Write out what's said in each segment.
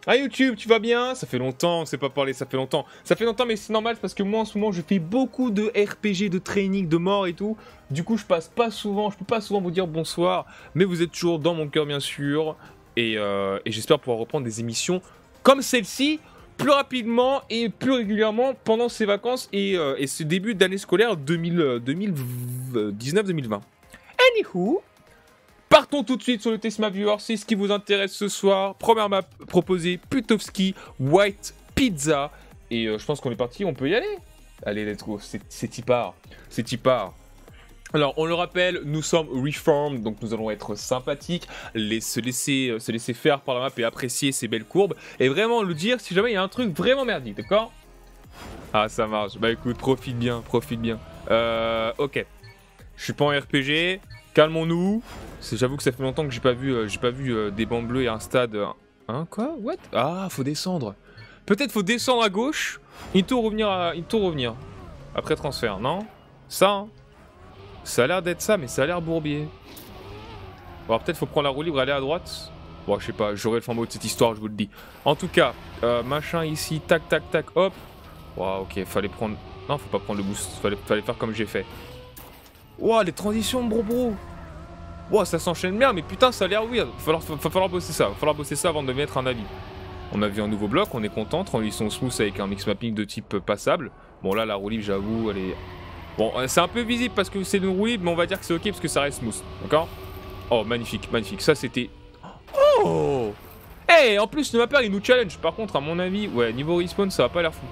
Ah YouTube, tu vas bien? Ça fait longtemps, on s'est pas parlé, ça fait longtemps. Ça fait longtemps mais c'est normal parce que moi en ce moment je fais beaucoup de RPG, de training, de mort et tout. Du coup je passe pas souvent, je peux pas souvent vous dire bonsoir, mais vous êtes toujours dans mon cœur bien sûr. Et j'espère pouvoir reprendre des émissions comme celle-ci, plus rapidement et plus régulièrement pendant ces vacances et ce début d'année scolaire 2019-2020. Anywho, partons tout de suite sur le test map viewer, c'est ce qui vous intéresse ce soir. Première map proposée, Putowski, White Pizza. Et je pense qu'on est parti, on peut y aller. Allez, let's go, c'est y part. C'est y part. Alors, on le rappelle, nous sommes Reformed, donc nous allons être sympathiques, se laisser faire par la map et apprécier ces belles courbes. Et vraiment le dire si jamais il y a un truc vraiment merdique, d'accord? Ah, ça marche. Bah écoute, profite bien, profite bien. Ok. Je suis pas en RPG. Calmons-nous. J'avoue que ça fait longtemps que j'ai pas vu des bancs bleus et un stade. Hein, quoi? What? Ah, faut descendre. Peut-être faut descendre à gauche. Il faut revenir. Après transfert, non? Ça, hein? Ça a l'air d'être ça, mais ça a l'air bourbier. Bon, peut-être faut prendre la roue libre et aller à droite. Bon, je sais pas, j'aurai le fin mot de cette histoire, je vous le dis. En tout cas, machin ici, tac, tac, tac, hop. Wow, ok, fallait prendre... Non, faut pas prendre le boost, fallait faire comme j'ai fait. Wow, les transitions, bro. Wow, ça s'enchaîne bien, mais putain, ça a l'air weird. Va falloir bosser ça. Va falloir bosser ça avant de mettre un avis. On a vu un nouveau bloc, on est content. Transition smooth avec un mix mapping de type passable. Bon, là, la roue libre, j'avoue, elle est... Bon, c'est un peu visible parce que c'est une roue libre, mais on va dire que c'est ok parce que ça reste smooth. D'accord? Oh, magnifique, magnifique. Ça, c'était... Oh! Eh, en plus, le mapper, il nous challenge. Par contre, à mon avis, ouais, niveau respawn, ça va pas l'air fou.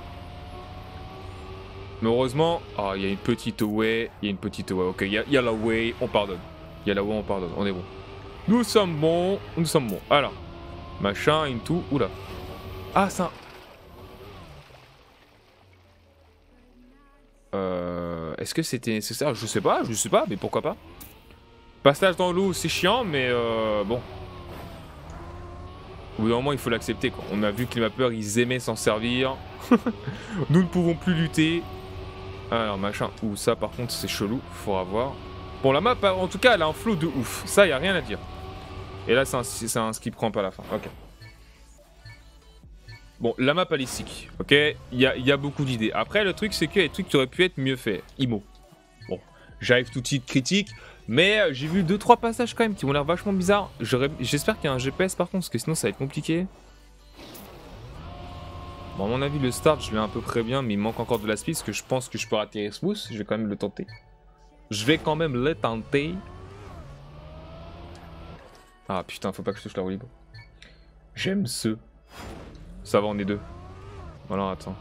Mais heureusement, oh, il y a une petite way, ok, il y a la way, on pardonne. Il y a la way, on pardonne, on est bon. Nous sommes bons. Alors, machin, into, oula. Ah, ça... Est-ce que c'était nécessaire? Je sais pas, mais pourquoi pas. Passage dans l'eau, c'est chiant, mais bon. Au bout d'un moment, il faut l'accepter, quoi. On a vu que les mappeurs, ils aimaient s'en servir. Nous ne pouvons plus lutter. Alors, machin. Ouh, ça, par contre, c'est chelou. Faudra voir. Bon, la map, en tout cas, elle a un flow de ouf. Ça, y a rien à dire. Et là, c'est un skip ramp à la fin. Ok. Bon, la map, elle est sick. Ok. Il y a beaucoup d'idées. Après, le truc, c'est qu'il y a des trucs qui auraient pu être mieux faits. Imo. Bon. J'arrive tout de suite critique. Mais j'ai vu 2-3 passages quand même qui m'ont l'air vachement bizarres. J'espère qu'il y a un GPS par contre, parce que sinon ça va être compliqué. Bon, à mon avis, le start, je l'ai à peu près bien, mais il manque encore de la speed, parce que je pense que je peux atterrir smooth. Je vais quand même le tenter. Ah putain, faut pas que je touche la roue libre. J'aime ce. Ça va, on est deux. Alors attends.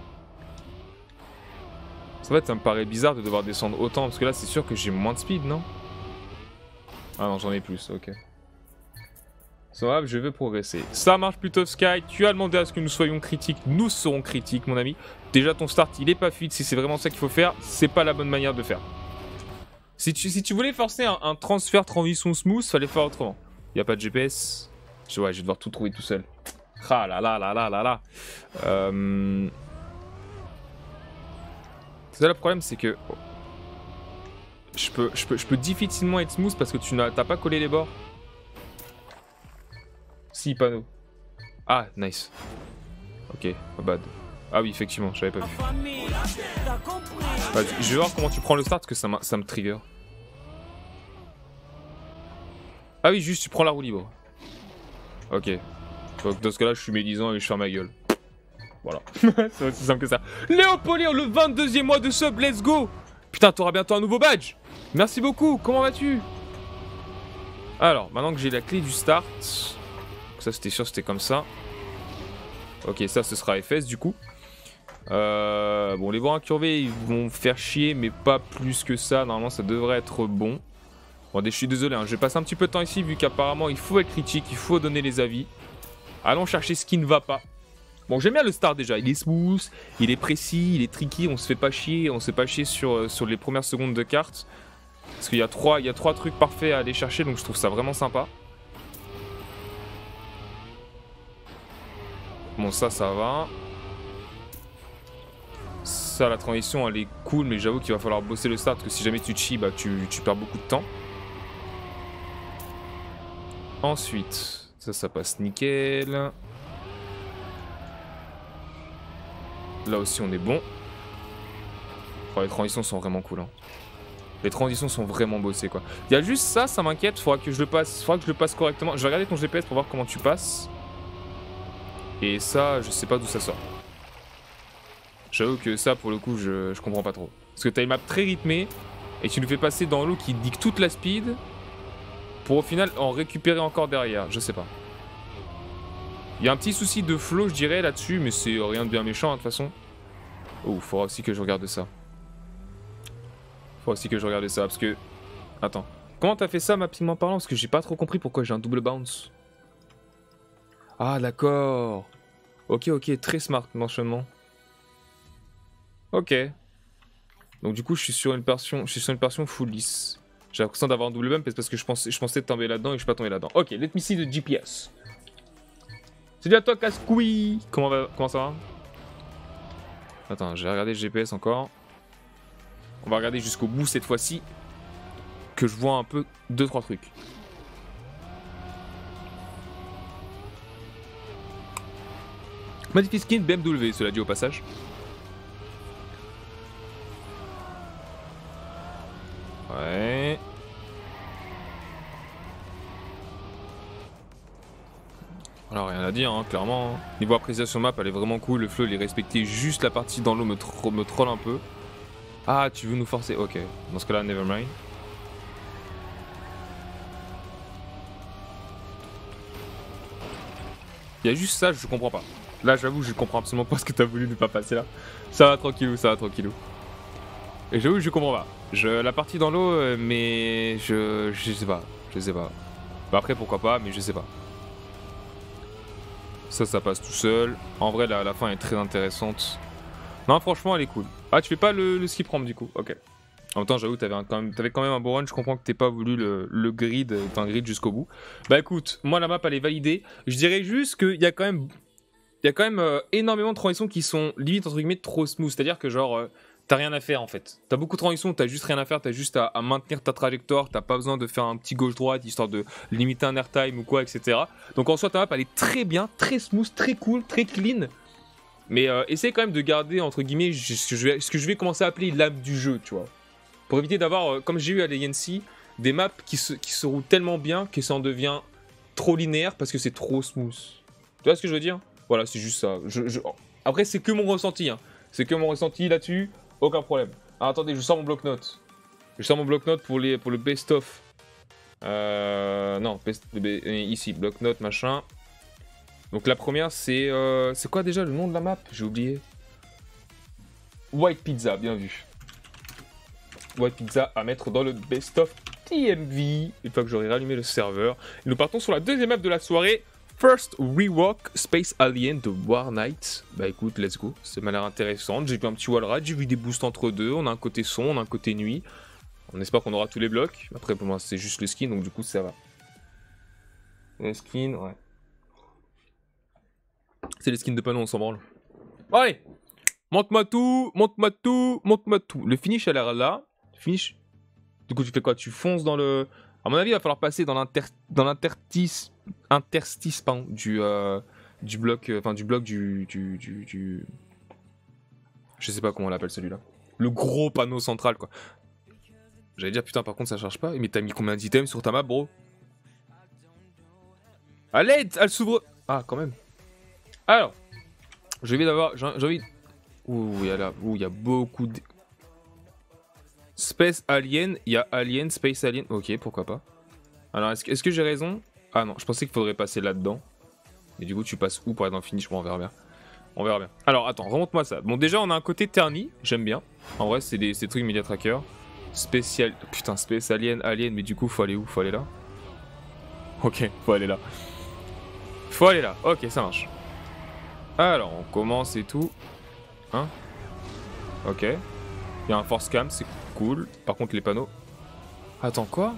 En fait, ça me paraît bizarre de devoir descendre autant, parce que là, c'est sûr que j'ai moins de speed, non? Ah non, j'en ai plus, ok. Ça va, je veux progresser. Ça marche plutôt, Sky. Tu as demandé à ce que nous soyons critiques. Nous serons critiques, mon ami. Déjà, ton start, il est pas fluide. Si c'est vraiment ça qu'il faut faire, c'est pas la bonne manière de faire. Si tu voulais forcer un transfert transition smooth, fallait faire autrement. Y a pas de GPS. Ouais, je vais devoir tout trouver tout seul. Ah là là là là là là. C'est ça le problème, c'est que je peux difficilement être smooth parce que t'as pas collé les bords. Si, panneau. Ah, nice. Ok, pas bad. Ah oui, effectivement, j'avais pas vu. Je vais voir comment tu prends le start parce que ça me trigger. Ah oui, juste tu prends la roue libre. Ok. Donc dans ce cas-là, je suis médisant et je ferme ma gueule. Voilà. C'est aussi simple que ça. Léopoléon, le 22e mois de sub, let's go. Putain, t'auras bientôt un nouveau badge. Merci beaucoup, comment vas-tu? Alors, maintenant que j'ai la clé du start... Ça, c'était sûr, c'était comme ça. Ok, ça, ce sera FS, du coup. Bon, les bords incurvés, ils vont faire chier, mais pas plus que ça. Normalement, ça devrait être bon. Bon, je suis désolé, hein, je vais passer un petit peu de temps ici, vu qu'apparemment, il faut être critique, il faut donner les avis. Allons chercher ce qui ne va pas. Bon, j'aime bien le start déjà, il est smooth, il est précis, il est tricky, on se fait pas chier, sur les premières secondes de carte. Parce qu'il y a trois trucs parfaits à aller chercher, donc je trouve ça vraiment sympa. Bon, ça va. Ça, la transition, elle est cool, mais j'avoue qu'il va falloir bosser le start, parce que si jamais tu cheats, bah tu perds beaucoup de temps. Ensuite, ça passe nickel. Là aussi, on est bon. Oh, les transitions sont vraiment cool. Hein. Les transitions sont vraiment bossées, quoi. Il y a juste ça, ça m'inquiète. Faudra que je le passe correctement. Je vais regarder ton GPS pour voir comment tu passes. Et ça, je sais pas d'où ça sort. J'avoue que ça, pour le coup, je comprends pas trop. Parce que t'as une map très rythmée et tu nous fais passer dans l'eau qui dicte toute la speed pour au final en récupérer encore derrière. Je sais pas. Il y a un petit souci de flow, je dirais, là-dessus, mais c'est rien de bien méchant, hein, de toute façon. Oh, faudra aussi que je regarde ça. Faudra aussi que je regarde ça, parce que... Attends. Comment t'as fait ça, mapiment parlant? Parce que j'ai pas trop compris pourquoi j'ai un double bounce. Ah, d'accord. Ok, ok, très smart, l'enchaînement. Ok. Donc du coup, je suis sur une version full lisse. J'ai l'impression d'avoir un double bump parce que je pensais tomber là-dedans et je suis pas tombé là-dedans. Ok, let me see the GPS. Salut à toi, Cascoui. Comment ça va? Attends, j'ai regardé le GPS encore. On va regarder jusqu'au bout cette fois-ci. Que je vois un peu 2-3 trucs. Magnifique skin BMW, cela dit au passage. Ouais. Alors rien à dire, hein, clairement. Niveau appréciation map, elle est vraiment cool. Le flow, il est respecté. Juste la partie dans l'eau me troll un peu. Ah, tu veux nous forcer? Ok. Dans ce cas-là, nevermind. Il y a juste ça, je comprends pas. Là, j'avoue, je comprends absolument pas ce que t'as voulu ne pas passer là. Ça va tranquillou, ça va tranquillou. Et j'avoue, je comprends pas. La partie dans l'eau, mais je sais pas. Je sais pas. Bah après, pourquoi pas, mais je sais pas. Ça passe tout seul. En vrai, la fin est très intéressante. Non, franchement, elle est cool. Ah, tu fais pas le skip ramp du coup. Ok. En même temps, j'avoue, t'avais quand même un bon run. Je comprends que t'aies pas voulu le grid, grid jusqu'au bout. Bah écoute, moi la map elle est validée. Je dirais juste qu'il y a quand même, énormément de transitions qui sont limite entre guillemets trop smooth. C'est-à-dire que genre, t'as rien à faire en fait. T'as beaucoup de transitions, t'as juste rien à faire. T'as juste à maintenir ta trajectoire. T'as pas besoin de faire un petit gauche-droite histoire de limiter un airtime ou quoi, etc. Donc en soi, ta map elle est très bien, très smooth, très cool, très clean. Mais essaye quand même de garder entre guillemets ce que je vais commencer à appeler l'âme du jeu, tu vois. Pour éviter d'avoir, comme j'ai eu à l'ANC, des maps qui se roulent tellement bien que ça en devient trop linéaire parce que c'est trop smooth. Tu vois ce que je veux dire? Voilà, c'est juste ça. Après, c'est que mon ressenti. Hein. C'est que mon ressenti là-dessus, aucun problème. Alors, attendez, je sors mon bloc-notes. Je sors mon bloc-notes pour le best-of. Non, ici, bloc-notes, machin. Donc la première, c'est quoi déjà le nom de la map? J'ai oublié. White Pizza, bien vu. White Pizza à mettre dans le best-of TMV. Une fois que j'aurai rallumé le serveur. Et nous partons sur la deuxième map de la soirée. First Rewalk Space Alien de War Knight. Bah écoute, let's go. Ça m'a l'air intéressant. J'ai vu un petit wall ride, j'ai vu des boosts entre deux. On a un côté son, on a un côté nuit. On espère qu'on aura tous les blocs. Après, pour moi, c'est juste le skin, donc du coup, ça va. Le skin, ouais. C'est les skins de panneau, on s'en branle. Allez! Montre-moi tout, montre-moi tout, montre-moi tout. Le finish a l'air là. Finish. Du coup, tu fais quoi? Tu fonces dans le... À mon avis, il va falloir passer dans l'interstice pardon, du bloc... Enfin, du bloc du... Je sais pas comment on l'appelle celui-là. Le gros panneau central, quoi. J'allais dire, putain, par contre, ça charge pas. Mais t'as mis combien d'items sur ta map, bro? À l'aide! Elle s'ouvre... Ah, quand même. Alors. J'ai envie... Ouh, il y a beaucoup de... Space Alien, il y a Alien, Space Alien. Ok, pourquoi pas. Alors, est-ce que j'ai raison? Ah non, je pensais qu'il faudrait passer là-dedans. Mais du coup, tu passes où pour être dans le finish? Bon, on verra bien. On verra bien. Alors, attends, remonte-moi ça. Bon, déjà, on a un côté terni, j'aime bien. En vrai, c'est des trucs Media Tracker. Spécial... Putain, Space Alien, mais du coup, faut aller où? Faut aller là? Ok, faut aller là. Faut aller là, ok, ça marche. Alors, on commence et tout. Hein? Ok. Il y a un force cam, c'est cool. Par contre, les panneaux... Attends, quoi?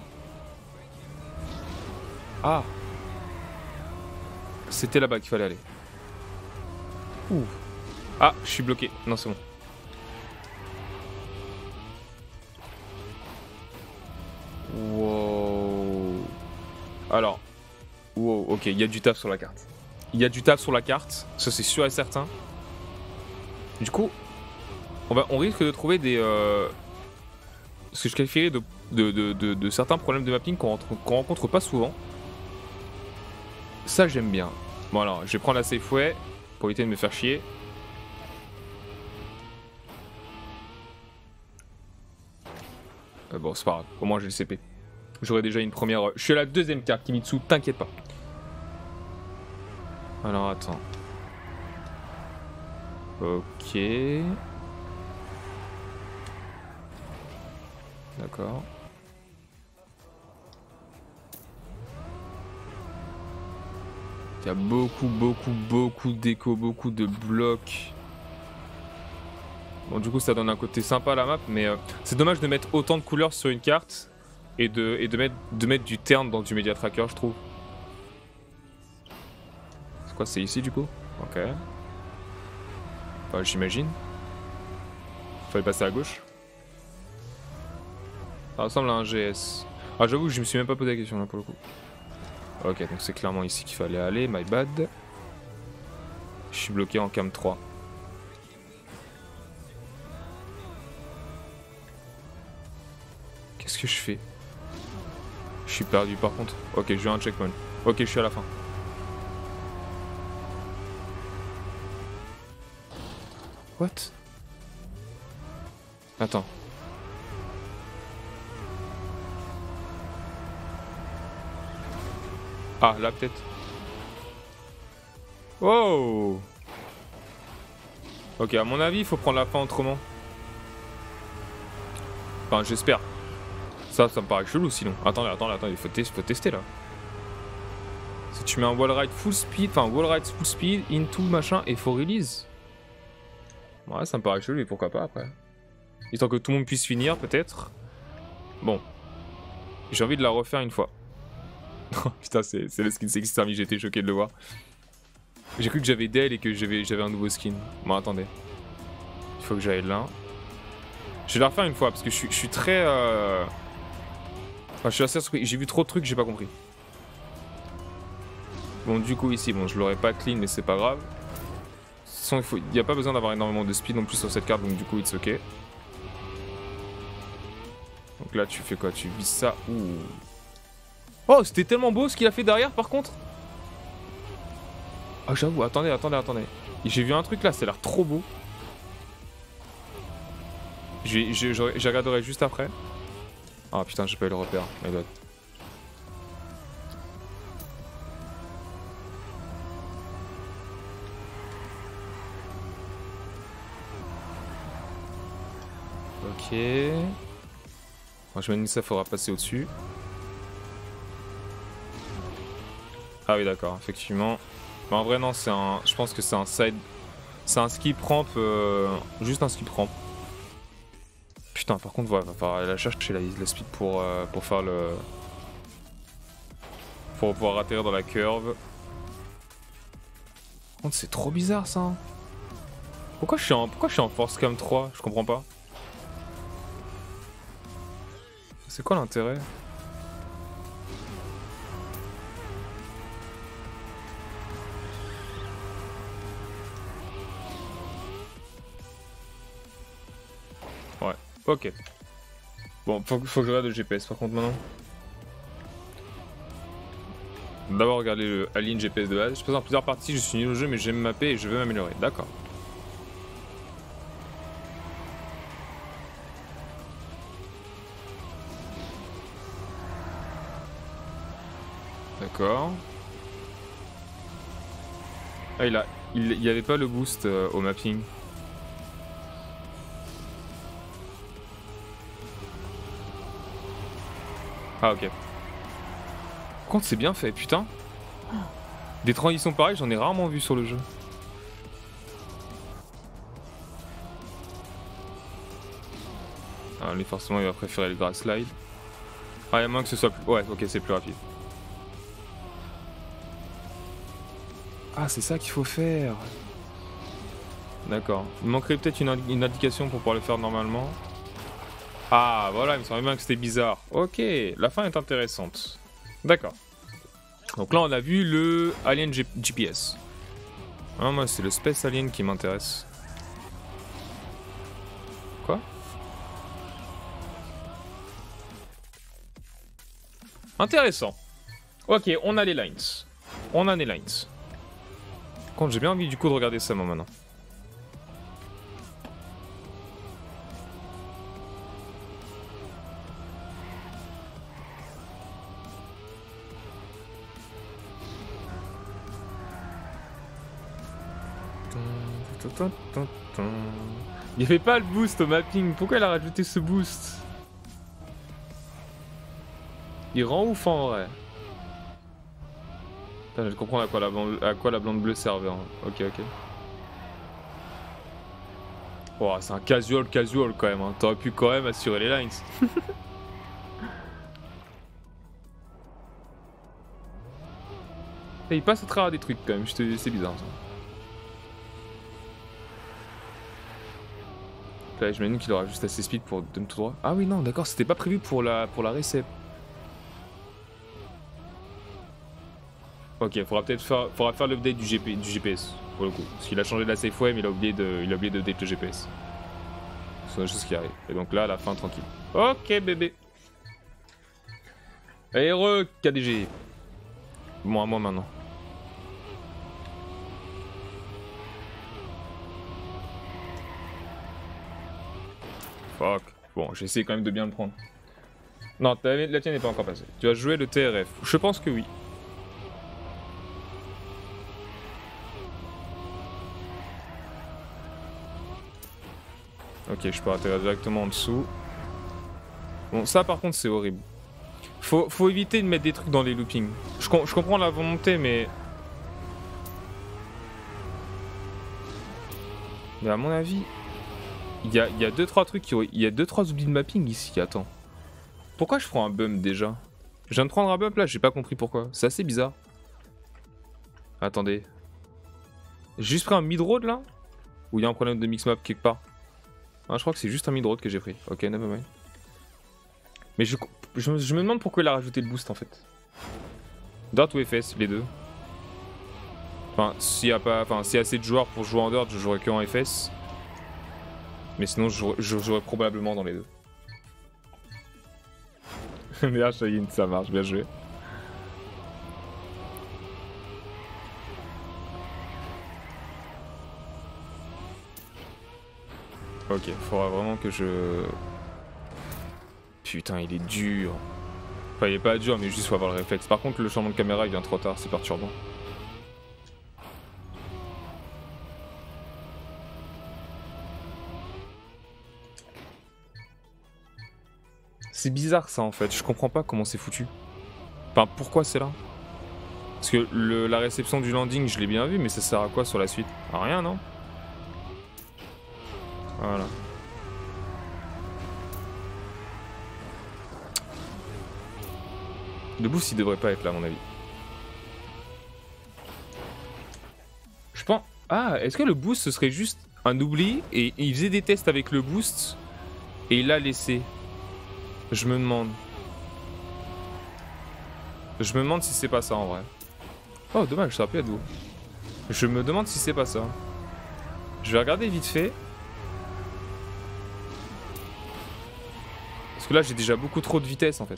Ah! C'était là-bas qu'il fallait aller. Ouh. Ah, je suis bloqué. Non, c'est bon. Wow. Alors. Wow, ok, il y a du taf sur la carte. Il y a du taf sur la carte. Ça, c'est sûr et certain. Du coup, on risque de trouver des... ce que je qualifierais de certains problèmes de mapping qu'on rencontre pas souvent. Ça, j'aime bien. Bon alors, je vais prendre la safe way pour éviter de me faire chier. Bon, c'est pas grave. Au moins, j'ai le CP. J'aurai déjà une première... Je suis à la deuxième carte, Kimitsu, t'inquiète pas. Alors, attends. Ok. D'accord. Il y a beaucoup de déco, beaucoup de blocs. Bon, du coup, ça donne un côté sympa à la map, mais c'est dommage de mettre autant de couleurs sur une carte et de mettre du terne dans du media tracker, je trouve. C'est quoi, c'est ici du coup? Ok. Enfin, j'imagine. Fallait passer à gauche. Ça ressemble à un GS. Ah, j'avoue, je me suis même pas posé la question là pour le coup. Ok, donc c'est clairement ici qu'il fallait aller, my bad. Je suis bloqué en cam 3. Qu'est-ce que je fais? Je suis perdu par contre. Ok, je vais un checkpoint. Ok, je suis à la fin. What? Attends. Ah, là peut-être. Oh! Ok, à mon avis, il faut prendre la fin autrement. Enfin, j'espère. Ça me paraît chelou sinon. Attends, il faut tester là. Si tu mets un wall ride full speed, enfin wall ride full speed, into machin et faut release. Ouais, ça me paraît chelou, mais pourquoi pas après. Histoire que tout le monde puisse finir, peut-être. Bon. J'ai envie de la refaire une fois. Putain, c'est le skin sexy Starmie, j'étais choqué de le voir. J'ai cru que j'avais d'elle et que j'avais un nouveau skin. Bon, attendez. Il faut que j'aille là. Je vais la refaire une fois parce que je suis très. Enfin, je suis assez surpris. J'ai vu trop de trucs, j'ai pas compris. Bon, du coup, ici, bon, je l'aurais pas clean, mais c'est pas grave. Il n'y a pas besoin d'avoir énormément de speed non plus sur cette carte, donc du coup, it's ok. Donc là, tu fais quoi? Tu vises ça. Ouh. Oh, c'était tellement beau ce qu'il a fait derrière, par contre. Ah, j'avoue, attendez. J'ai vu un truc là, ça a l'air trop beau. Je regarderai juste après. Ah putain, j'ai pas eu le repère. My bad. Ok. Moi, je me dis que ça faudra passer au-dessus. Ah oui, d'accord, effectivement. Mais en vrai, non, je pense que c'est un side. C'est un skip ramp. Juste un skip ramp. Putain, par contre, voilà, va falloir aller la chercher la speed pour faire le. Pour pouvoir atterrir dans la curve. Par contre, c'est trop bizarre ça. Pourquoi je suis en force cam 3? Je comprends pas. C'est quoi l'intérêt? Ouais, ok. Bon, faut que je regarde le GPS par contre maintenant. D'abord regarder le Alien GPS de base. Je passe dans plusieurs parties, je suis nul au jeu mais j'aime mapper et je veux m'améliorer. D'accord. D'accord. Ah, il y avait pas le boost au mapping. Ah ok. Par contre c'est bien fait, putain. Des transitions pareilles, j'en ai rarement vu sur le jeu. Ah, lui forcément il va préférer le grass slide. Ah, il y a moins que ce soit plus... Ouais, ok, c'est plus rapide. Ah, c'est ça qu'il faut faire. D'accord. Il manquerait peut-être une indication pour pouvoir le faire normalement. Ah, voilà, il me semblait bien que c'était bizarre. Ok, la fin est intéressante. D'accord. Donc là, on a vu le Alien GPS. Ah, moi, c'est le Space Alien qui m'intéresse. Intéressant. Ok, on a les lines. On a les lines. Par contre, j'ai bien envie du coup de regarder ça moi maintenant. Il n'y avait pas le boost au mapping. Pourquoi elle a rajouté ce boost? Il rend ouf en vrai. Putain, je comprends à quoi la blonde bleue servait. Hein. Ok, ok. Oh, c'est un casual quand même. Hein. T'aurais pu quand même assurer les lines. Et il passe à travers des trucs quand même. C'est bizarre ça. Là, j'imagine qu'il aura juste assez speed pour donner tout droit. Ah oui, non, d'accord, c'était pas prévu pour la récep. Ok, faudra faire l'update du GPS pour le coup. Parce qu'il a changé de la safe way, mais il a oublié d'update le GPS. C'est une chose qui arrive. Et donc là, à la fin, tranquille. Ok, bébé. Heureux KDG. Bon, à moi maintenant. Fuck. Bon, j'essaie quand même de bien le prendre. Non, la tienne n'est pas encore passée. Tu as joué le TRF. Je pense que oui. Ok, je peux atterrir directement en dessous. Bon, ça par contre, c'est horrible. Faut éviter de mettre des trucs dans les loopings. Je comprends la volonté, mais... Mais à mon avis... Il y a 2-3 trucs qui... Il y a 2-3 oublis de mapping ici, attends. Pourquoi je prends un bump déjà? Je viens de prendre un bump là, j'ai pas compris pourquoi. C'est assez bizarre. Attendez. J'ai juste pris un mid-road là? Ou il y a un problème de mix map quelque part? Ah, je crois que c'est juste un mid-road que j'ai pris. Ok, nevermind. Mais je me demande pourquoi il a rajouté le boost en fait. Dirt ou FS, les deux. Enfin, s'il y a assez de joueurs pour jouer en Dirt, je jouerai que en FS. Mais sinon, je jouerai probablement dans les deux. Merde, Shaheen, ça marche, bien joué. Ok, faudra vraiment que je... Putain, il est dur. Enfin, il est pas dur, mais juste faut avoir le réflexe. Par contre, le changement de caméra, il vient trop tard, c'est perturbant. C'est bizarre ça en fait, je comprends pas comment c'est foutu. Enfin, pourquoi c'est là? Parce que la réception du landing, je l'ai bien vu, mais ça sert à quoi sur la suite? À rien, non? Voilà. Le boost, il devrait pas être là, à mon avis. Je pense... Ah, est-ce que le boost, ce serait juste un oubli et il faisait des tests avec le boost et il l'a laissé? Je me demande. Je me demande si c'est pas ça en vrai. Oh dommage, ça aurait pu être beau. Je me demande si c'est pas ça. Je vais regarder vite fait. Parce que là j'ai déjà beaucoup trop de vitesse en fait.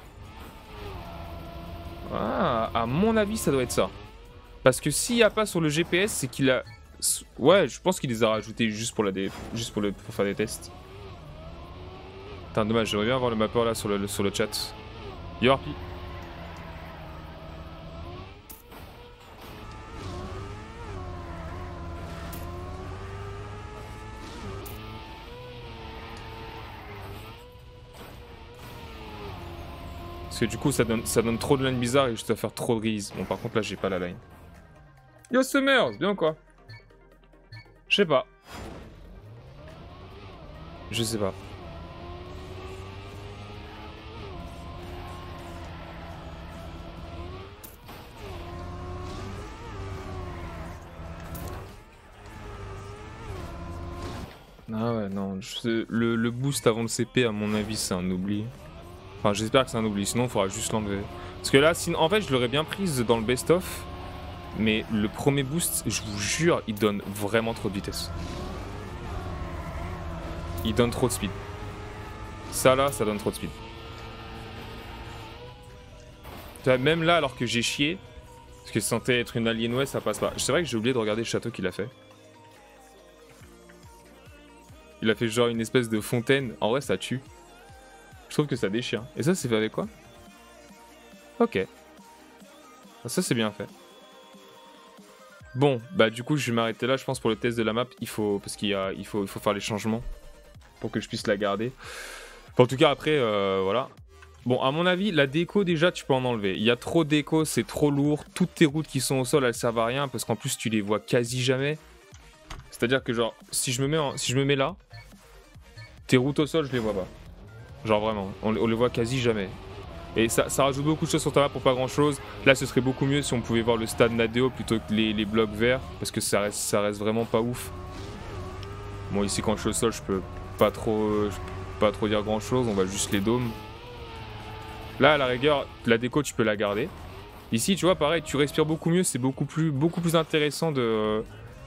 Ah, à mon avis ça doit être ça. Parce que s'il n'y a pas sur le GPS, c'est qu'il a... Ouais, je pense qu'il les a rajoutés juste pour faire des tests. Putain, dommage, j'aimerais bien avoir le mapper là sur le chat. Yo Harpy. Parce que du coup ça donne trop de line bizarre et je dois faire trop de grease. Bon par contre là j'ai pas la line. Yo Summers, bien ou quoi? Je sais pas. Je sais pas. Ah ouais, non, le boost avant le CP, à mon avis, c'est un oubli. Enfin, j'espère que c'est un oubli, sinon il faudra juste l'enlever. Parce que là, en fait, je l'aurais bien prise dans le best-of, mais le premier boost, je vous jure, il donne vraiment trop de vitesse. Il donne trop de speed. Ça là, ça donne trop de speed. Tu vois, même là, alors que j'ai chié, parce que c'est censé être une Alienway, ça passe pas. C'est vrai que j'ai oublié de regarder le château qu'il a fait. Il a fait genre une espèce de fontaine. En vrai, ça tue. Je trouve que ça déchire. Et ça, c'est fait avec quoi? Ok. Ça, c'est bien fait. Bon, bah du coup, je vais m'arrêter là. Je pense pour le test de la map, il faut... Parce il faut faire les changements pour que je puisse la garder. Enfin, en tout cas, après, voilà. Bon, à mon avis, la déco, déjà, tu peux en enlever. Il y a trop de déco, c'est trop lourd. Toutes tes routes qui sont au sol, elles servent à rien parce qu'en plus, tu les vois quasi jamais. C'est-à-dire que, genre, si je me mets là, tes routes au sol, je les vois pas. Genre, vraiment, on les voit quasi jamais. Et ça rajoute beaucoup de choses sur ta map pour pas grand-chose. Là, ce serait beaucoup mieux si on pouvait voir le stade Nadeo plutôt que les blocs verts parce que ça reste vraiment pas ouf. Bon, ici, quand je suis au sol, je peux pas trop dire grand-chose. On va juste les dômes. Là, à la rigueur, la déco, tu peux la garder. Ici, tu vois, pareil, tu respires beaucoup mieux. C'est beaucoup plus intéressant de...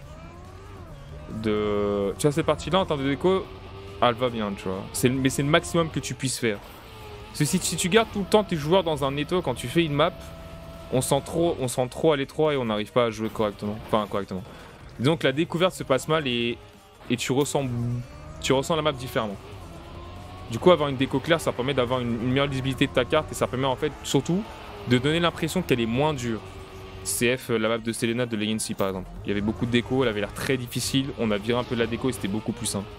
Tu vois, cette partie-là, en termes de déco, elle va bien, tu vois. Mais c'est le maximum que tu puisses faire. Parce que si tu gardes tout le temps tes joueurs dans un étau, quand tu fais une map, on sent trop à l'étroit et on n'arrive pas à jouer correctement. Enfin, correctement. Disons que la découverte se passe mal et tu ressens la map différemment. Du coup, avoir une déco claire, ça permet d'avoir une meilleure lisibilité de ta carte et ça permet en fait surtout de donner l'impression qu'elle est moins dure. CF, la map de Selena de Legacy par exemple. Il y avait beaucoup de déco, elle avait l'air très difficile. On a viré un peu de la déco et c'était beaucoup plus simple.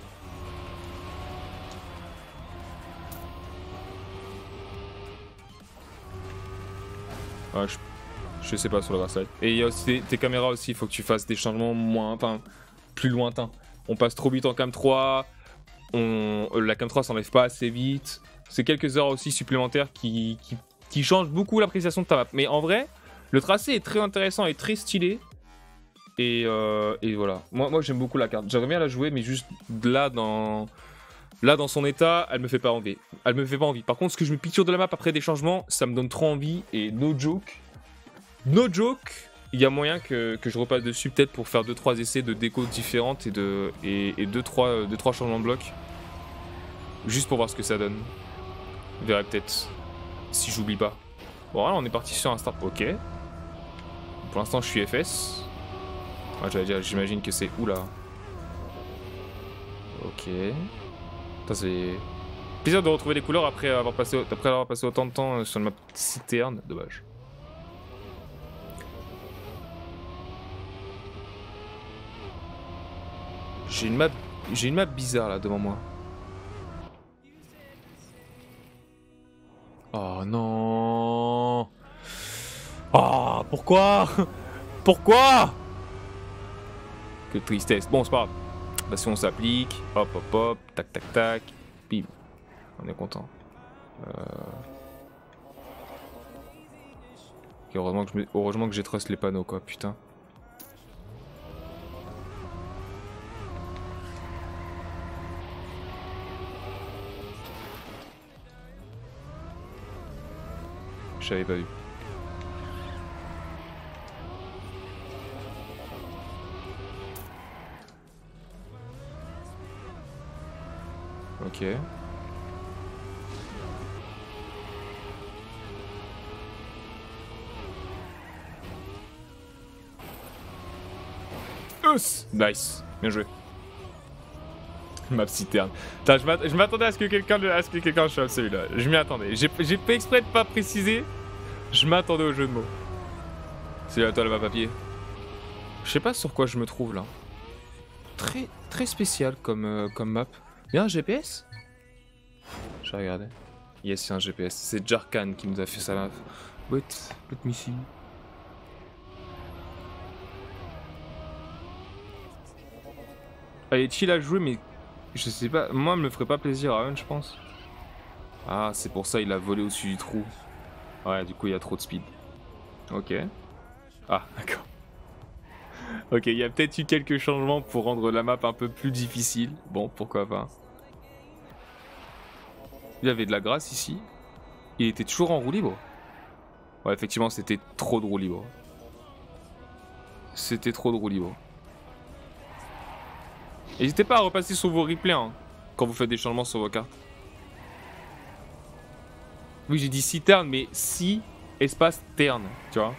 Ouais, je sais pas sur le Grasside. Et il y a aussi tes caméras aussi, il faut que tu fasses des changements plus lointains. On passe trop vite en cam 3, la cam 3 s'enlève pas assez vite. C'est quelques heures aussi supplémentaires qui changent beaucoup l'appréciation de ta map. Mais en vrai, le tracé est très intéressant et très stylé. Et voilà. Moi j'aime beaucoup la carte. J'aimerais bien la jouer, mais juste là dans son état, elle me fait pas envie. Elle me fait pas envie. Par contre, ce que je me picture de la map après des changements, ça me donne trop envie. Et no joke, il y a moyen que je repasse dessus peut-être pour faire 2-3 essais de déco différentes et 2-3 changements de blocs. Juste pour voir ce que ça donne. Je verrai peut-être si j'oublie pas. Bon, là on est parti sur un start. Ok. Pour l'instant, je suis FS. Ouais, j'imagine que c'est... Oula. Ok. C'est plaisir de retrouver les couleurs après avoir passé autant de temps sur ma petite citerne. Dommage. J'ai une map bizarre là devant moi. Oh non. Oh, pourquoi? Pourquoi? Que tristesse. Bon, c'est pas grave. Bah, si on s'applique, hop, hop, hop, tac, tac, tac, bim. On est content. Okay, heureusement que j'ai trust les panneaux, quoi, putain. J'avais pas vu. Ok. Nice. Bien joué. Ma citerne. Je m'attendais à ce que quelqu'un chope celui-là. Je m'y attendais. J'ai fait exprès de pas préciser. Je m'attendais au jeu de mots. C'est à toi le map papier. Je sais pas sur quoi je me trouve là. Très spécial comme map. Y'a un GPS? Je vais regarder. Yes, il y a un GPS. C'est Jarkan qui nous a fait sa map. Wait, let me see. Elle est chill à jouer, mais je sais pas. Moi, elle me ferait pas plaisir à run, je pense. Ah, c'est pour ça il a volé au-dessus du trou. Ouais, du coup, il y a trop de speed. Ok. Ah, d'accord. Ok, il y a peut-être eu quelques changements pour rendre la map un peu plus difficile. Bon, pourquoi pas. Il y avait de la grâce ici. Il était toujours en roue libre. Ouais, effectivement, c'était trop de roue libre. C'était trop de roue libre. N'hésitez pas à repasser sur vos replays hein, quand vous faites des changements sur vos cartes. Oui, j'ai dit citerne, mais espace terne, tu vois.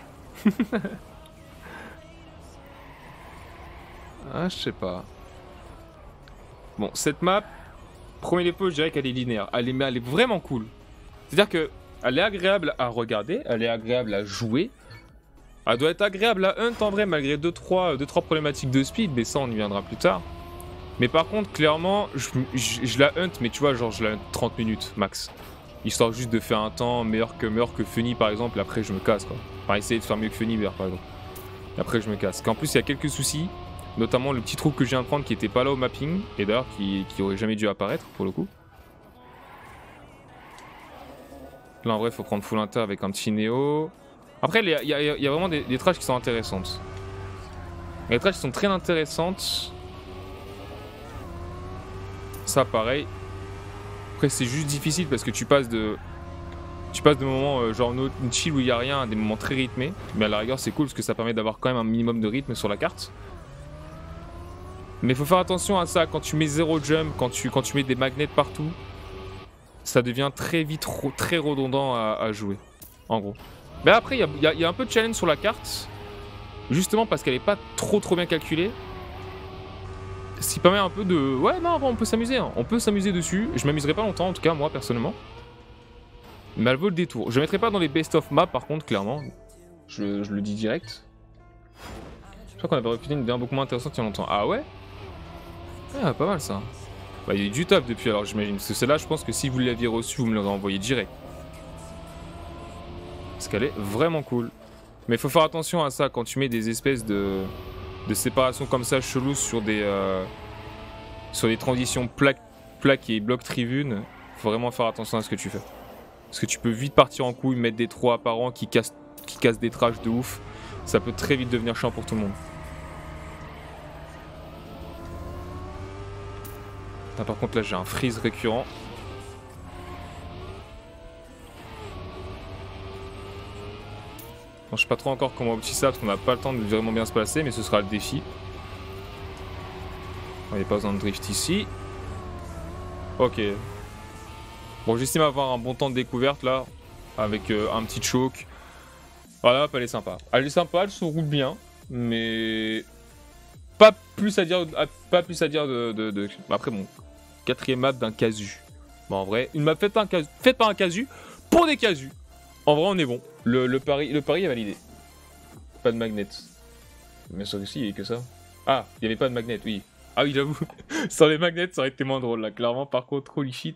Ah, je sais pas. Bon, cette map, premier dépôt, je dirais qu'elle est linéaire. Elle est vraiment cool. C'est-à-dire que elle est agréable à regarder, elle est agréable à jouer. Elle doit être agréable à hunt en vrai, malgré 2-3 problématiques de speed, mais ça, on y viendra plus tard. Mais par contre, clairement, je la hunt, mais tu vois, genre, je la hunt 30 minutes max. Histoire juste de faire un temps meilleur que Funny, par exemple, et après, je me casse, quoi. Enfin, essayer de faire mieux que Funny, par exemple. Et après, je me casse. Qu'en plus, il y a quelques soucis. Notamment le petit trou que je viens de prendre qui était pas là au mapping, et d'ailleurs qui aurait jamais dû apparaître pour le coup. Là en vrai faut prendre full inter avec un petit néo. Après il y a vraiment des trashs qui sont intéressantes. Les trashs sont très intéressantes. Ça pareil. Après c'est juste difficile parce que tu passes de moments genre une chill où il n'y a rien à des moments très rythmés. Mais à la rigueur c'est cool parce que ça permet d'avoir quand même un minimum de rythme sur la carte. Mais faut faire attention à ça, quand tu mets zéro jump, quand tu mets des magnets partout, ça devient très vite très redondant à jouer, en gros. Mais après, il y a un peu de challenge sur la carte, justement parce qu'elle est pas trop bien calculée. Ce qui permet un peu de... Ouais, non, on peut s'amuser, hein. On peut s'amuser dessus. Je m'amuserai pas longtemps, en tout cas, moi, personnellement. Mais elle vaut le détour. Je ne mettrai pas dans les best-of maps, par contre, clairement. Je le dis direct. Je crois qu'on avait refusé une bien beaucoup moins intéressante il y a longtemps. Ah ouais? Ah, pas mal ça. Bah, il y a eu du top depuis alors, j'imagine. Parce que celle-là, je pense que si vous l'aviez reçue, vous me l'aurez envoyé direct. Parce qu'elle est vraiment cool. Mais il faut faire attention à ça quand tu mets des espèces de séparation comme ça chelou sur des transitions plaque et bloc tribune. Faut vraiment faire attention à ce que tu fais. Parce que tu peux vite partir en couille, mettre des trous apparents qui cassent des trashs de ouf. Ça peut très vite devenir chiant pour tout le monde. Ah, par contre là j'ai un freeze récurrent. Bon, je sais pas trop encore comment opti ça parce qu'on n'a pas le temps de vraiment bien se placer, mais ce sera le défi. Il n'y a pas besoin de drift ici. Ok. Bon, j'estime avoir un bon temps de découverte là, avec un petit choke. Voilà, elle est sympa. Elle est sympa, elle se roule bien, mais pas plus à dire de... Après bon, quatrième map d'un casu. Bon, en vrai, une map faite par un casu pour des casus. En vrai, on est bon. Le pari est validé. Pas de magnet. Mais ça aussi, il y avait que ça. Ah, il n'y avait pas de magnet, oui. Ah oui, j'avoue. Sans les magnets, ça aurait été moins drôle, là. Clairement, par contre, holy shit.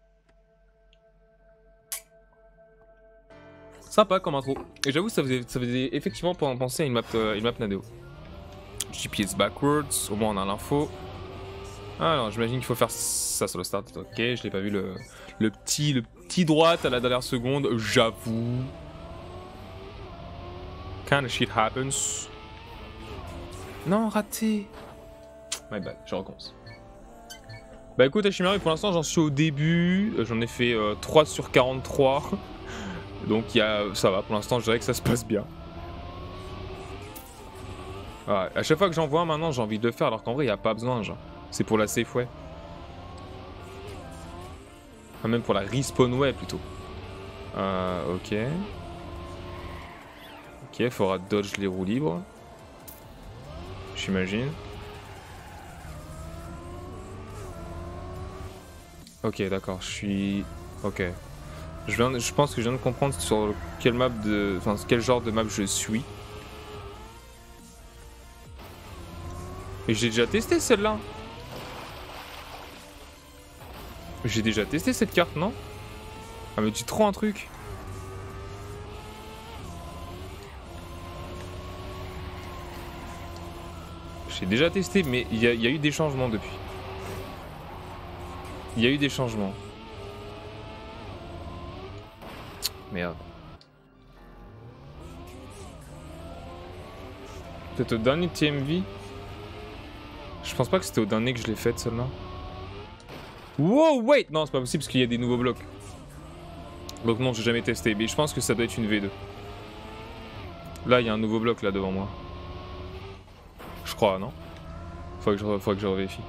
Sympa comme intro. Et j'avoue, ça faisait effectivement penser à une map Nadeo. GPS backwards, au moins on a l'info. Ah non, j'imagine qu'il faut faire ça sur le start. Ok, je l'ai pas vu le petit droite à la dernière seconde, j'avoue. Kind of shit happens. Non, raté. My bad, je recommence. Bah écoute, Hashimari, pour l'instant j'en suis au début. J'en ai fait 3 sur 43. Donc ça va, pour l'instant je dirais que ça se passe bien. Ouais, à chaque fois que j'en vois un maintenant, j'ai envie de le faire, alors qu'en vrai, il n'y a pas besoin, genre. C'est pour la safe way. Enfin, même pour la respawn way, plutôt. Ok. Ok, faudra dodge les roues libres. J'imagine. Ok, d'accord, je suis... Ok. Je pense que je viens de comprendre sur quelle map enfin, quel genre de map je suis. Et j'ai déjà testé celle-là. J'ai déjà testé cette carte, non? Ah mais dis trop un truc. J'ai déjà testé, mais il y a eu des changements depuis. Il y a eu des changements. Merde. Peut-être au dernier TMV. Je pense pas que c'était au dernier que je l'ai faite celle-là. Wow, wait! Non, c'est pas possible parce qu'il y a des nouveaux blocs. Donc non, j'ai jamais testé. Mais je pense que ça doit être une V2. Là, il y a un nouveau bloc là devant moi. Je crois, non? Faudrait que je revérifie.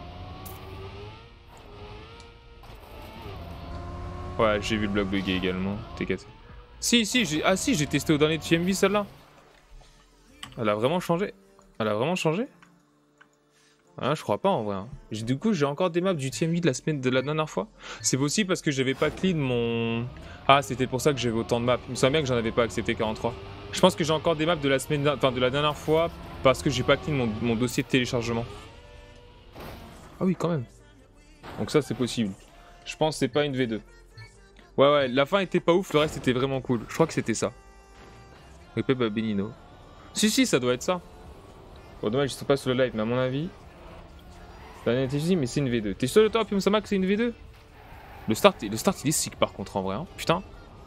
Ouais, j'ai vu le bloc bugger également. T'es cassé. Si, j'ai testé au dernier TMV celle-là. Elle a vraiment changé. Elle a vraiment changé? Ah, je crois pas en vrai. Hein. Du coup, j'ai encore des maps du TMV de la semaine de la dernière fois. C'est possible parce que j'avais pas clean mon... Ah, c'était pour ça que j'avais autant de maps. Il me semble bien que j'en avais pas accepté 43. Je pense que j'ai encore des maps de la semaine... Enfin, de la dernière fois parce que j'ai pas clean mon dossier de téléchargement. Ah oui, quand même. Donc ça, c'est possible. Je pense que c'est pas une V2. Ouais, la fin était pas ouf, le reste était vraiment cool. Je crois que c'était ça. Répète Benino. Si, ça doit être ça. Bon, dommage, ils sont pas sur le live, mais à mon avis... mais c'est une V2. T'es sûr de toi, Piumsama, que c'est une V2? Le start, il est sick par contre en vrai. Hein. Putain.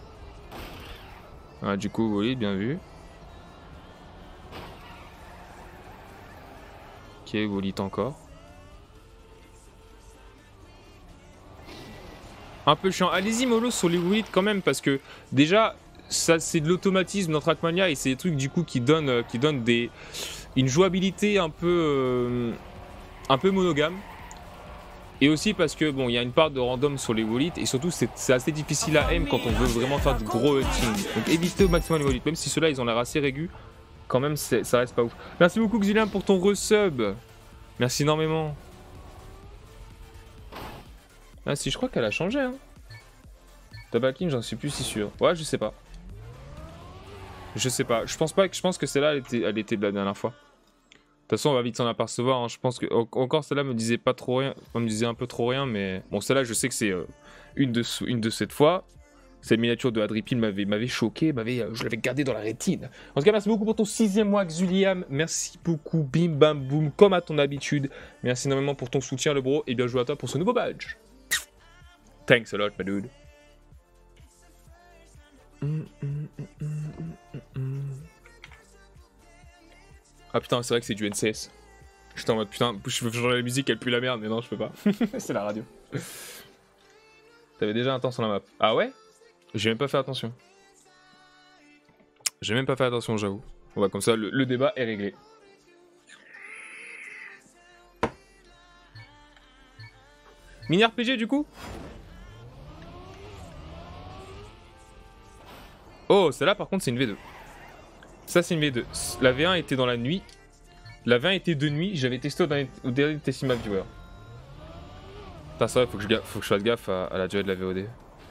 Ah, du coup, oui, bien vu. Ok, Wolit encore. Un peu chiant. Allez-y, mollo, sur les Wolit quand même, parce que déjà, ça c'est de l'automatisme dans Trackmania et c'est des trucs du coup qui donnent une jouabilité un peu monogame. Et aussi parce que bon, il y a une part de random sur les Wolit et surtout c'est assez difficile à aim quand on veut vraiment faire du gros hunting. Donc évitez au maximum les Wolit, même si ceux-là ils ont l'air assez régus, quand même ça reste pas ouf. Merci beaucoup Xilian pour ton resub. Merci énormément. Ah si, je crois qu'elle a changé hein. Tabakin, j'en suis plus si sûr. Ouais, je sais pas. Je pense que celle-là elle était de la dernière fois. De toute façon, on va vite s'en apercevoir. Hein. Je pense que encore celle-là me disait pas trop rien. On me disait un peu trop rien, mais bon, celle-là, je sais que c'est une de cette fois. Cette miniature de Adripil m'avait choqué, je l'avais gardé dans la rétine. En tout cas, merci beaucoup pour ton 6e mois, Xuliam. Merci beaucoup, bim bam boum, comme à ton habitude. Merci énormément pour ton soutien, le bro, et bien joué à toi pour ce nouveau badge. Thanks a lot, my dude. Ah putain, c'est vrai que c'est du NCS. J'étais en mode putain, je veux changer la musique, elle pue la merde, mais non, je peux pas. C'est la radio. T'avais déjà un temps sur la map. Ah ouais? J'ai même pas fait attention. J'avoue. Ouais, comme ça, le débat est réglé. Mini RPG du coup? Oh, celle-là par contre, c'est une V2. Ça, c'est une V2. La V1 était dans la nuit. La V1 était de nuit. J'avais testé au dernier testing map viewer. Putain, c'est vrai, faut que je fasse gaffe à la durée de la VOD.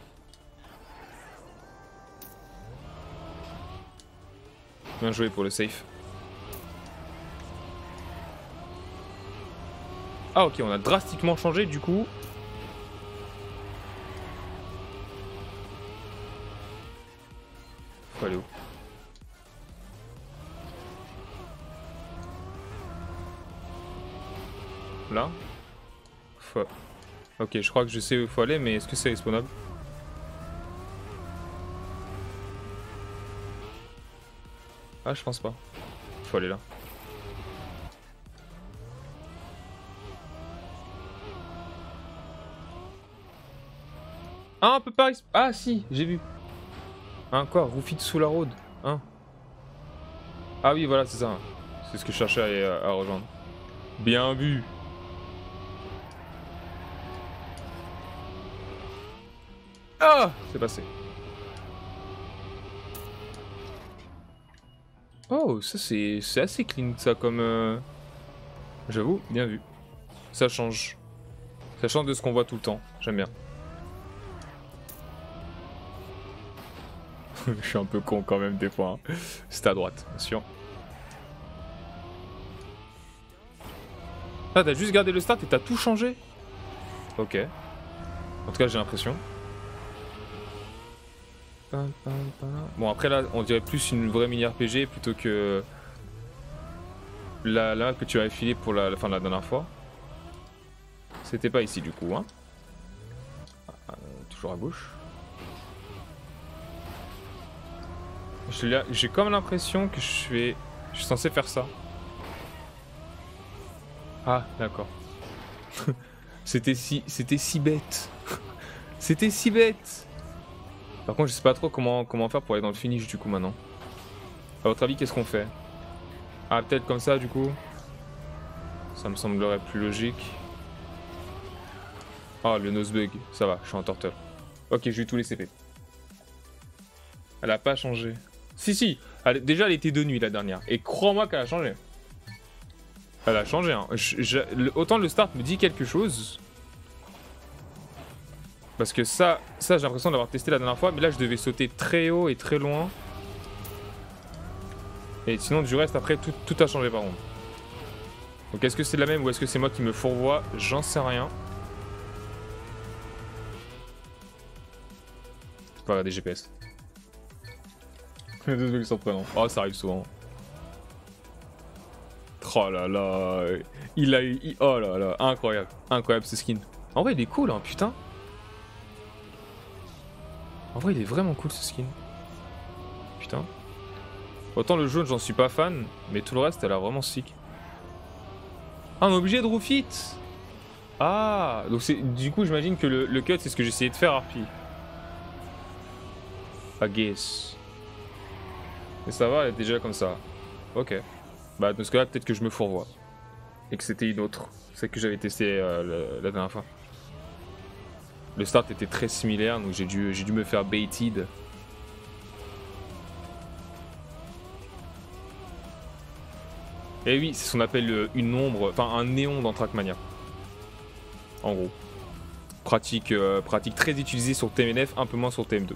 Bien joué pour le safe. Ah ok, on a drastiquement changé du coup. Faut aller où? Là? Ok, je crois que je sais où il faut aller, mais est-ce que c'est respawnable? Ah, je pense pas. Faut aller là. Ah, on peut pas... Ah, si, j'ai vu. Hein, quoi? Roofit sous la road. Hein? Ah oui, voilà, c'est ça. C'est ce que je cherchais à rejoindre. Bien vu. Ah! C'est passé. Oh, ça c'est assez clean ça comme... J'avoue, bien vu. Ça change. Ça change de ce qu'on voit tout le temps. J'aime bien. Je suis un peu con quand même des fois. Hein. C'est à droite, bien sûr. Ah, t'as juste gardé le start et t'as tout changé? Ok. En tout cas, j'ai l'impression. Bon, après là, on dirait plus une vraie mini-RPG plutôt que la map que tu avais filée pour la fin de la dernière fois. C'était pas ici du coup, hein. Toujours à gauche. J'ai comme l'impression que je suis censé faire ça. Ah, d'accord. C'était si bête. C'était si bête. Par contre, je sais pas trop comment faire pour aller dans le finish du coup maintenant. À votre avis, qu'est-ce qu'on fait? Ah, peut-être comme ça du coup. Ça me semblerait plus logique. Ah, le nosebug. Ça va, je suis en turtle. Ok, j'ai eu tous les CP. Elle a pas changé. Si, si. Déjà, elle était de nuit la dernière. Et crois-moi qu'elle a changé. Elle a changé. Hein. Autant le start me dit quelque chose. Parce que ça j'ai l'impression d'avoir testé la dernière fois. Mais là, je devais sauter très haut et très loin. Et sinon, du reste, après, tout a changé par contre. Donc, est-ce que c'est la même ou est-ce que c'est moi qui me fourvoie? J'en sais rien. Je peux regarder GPS. Les deux trucs surprenants. Oh, ça arrive souvent. Oh là là. Il a eu. Oh là là. Incroyable. Incroyable ce skin. En vrai, il est cool, hein, putain. En vrai, il est vraiment cool ce skin. Putain. Autant le jaune, j'en suis pas fan, mais tout le reste, elle a vraiment sick. Ah, on est obligé de roofit. Ah, donc c'est du coup, j'imagine que le cut, c'est ce que j'essayais de faire, Harpy. I guess. Mais ça va, elle est déjà comme ça. Ok. Bah, dans ce cas-là, peut-être que je me fourvoie. Et que c'était une autre. Celle que j'avais testée la dernière fois. Le start était très similaire, donc j'ai dû me faire baited. Et oui, c'est ce qu'on appelle une ombre, enfin un néon dans Trackmania. En gros. Pratique très utilisée sur TMNF, un peu moins sur TM2.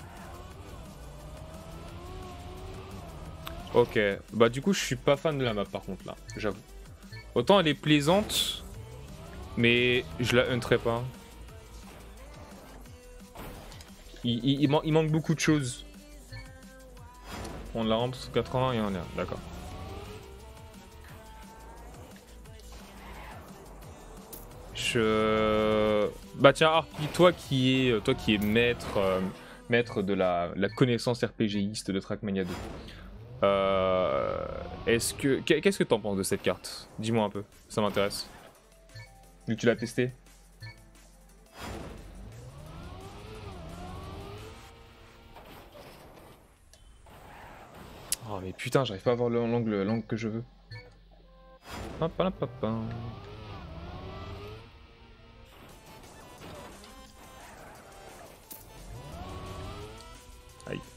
Ok, bah du coup je suis pas fan de la map par contre là, j'avoue. Autant elle est plaisante, mais je la hunterai pas. Il manque beaucoup de choses. On la rampe sur 80 et on est là, d'accord. Bah tiens Harpy, toi qui es maître de la connaissance RPGiste de Trackmania 2. Qu'est-ce que t'en penses de cette carte? Dis-moi un peu, ça m'intéresse. Vu que tu l'as testé. Oh mais putain, j'arrive pas à avoir l'angle que je veux. Hop, hop, hop, hop. Aïe.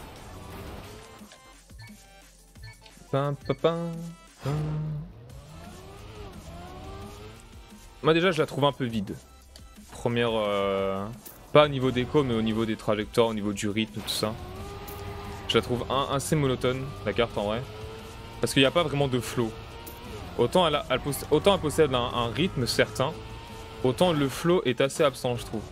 Moi déjà je la trouve un peu vide. Première... Pas au niveau déco mais au niveau des trajectoires, au niveau du rythme, tout ça. Je la trouve assez monotone, la carte en vrai. Parce qu'il n'y a pas vraiment de flow. Autant elle possède un rythme certain, autant le flow est assez absent je trouve.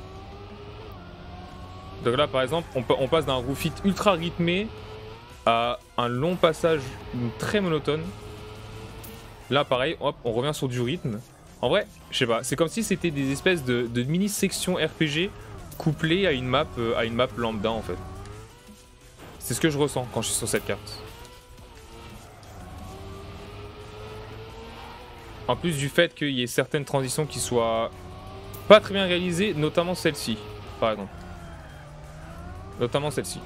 Donc là par exemple, on passe d'un roofit ultra rythmé à un long passage très monotone. Là pareil, hop, on revient sur du rythme. En vrai, je sais pas, c'est comme si c'était des espèces de mini-sections RPG couplées à une map lambda en fait. C'est ce que je ressens quand je suis sur cette carte. En plus du fait qu'il y ait certaines transitions qui soient pas très bien réalisées, notamment celle-ci, par exemple. Notamment celle-ci.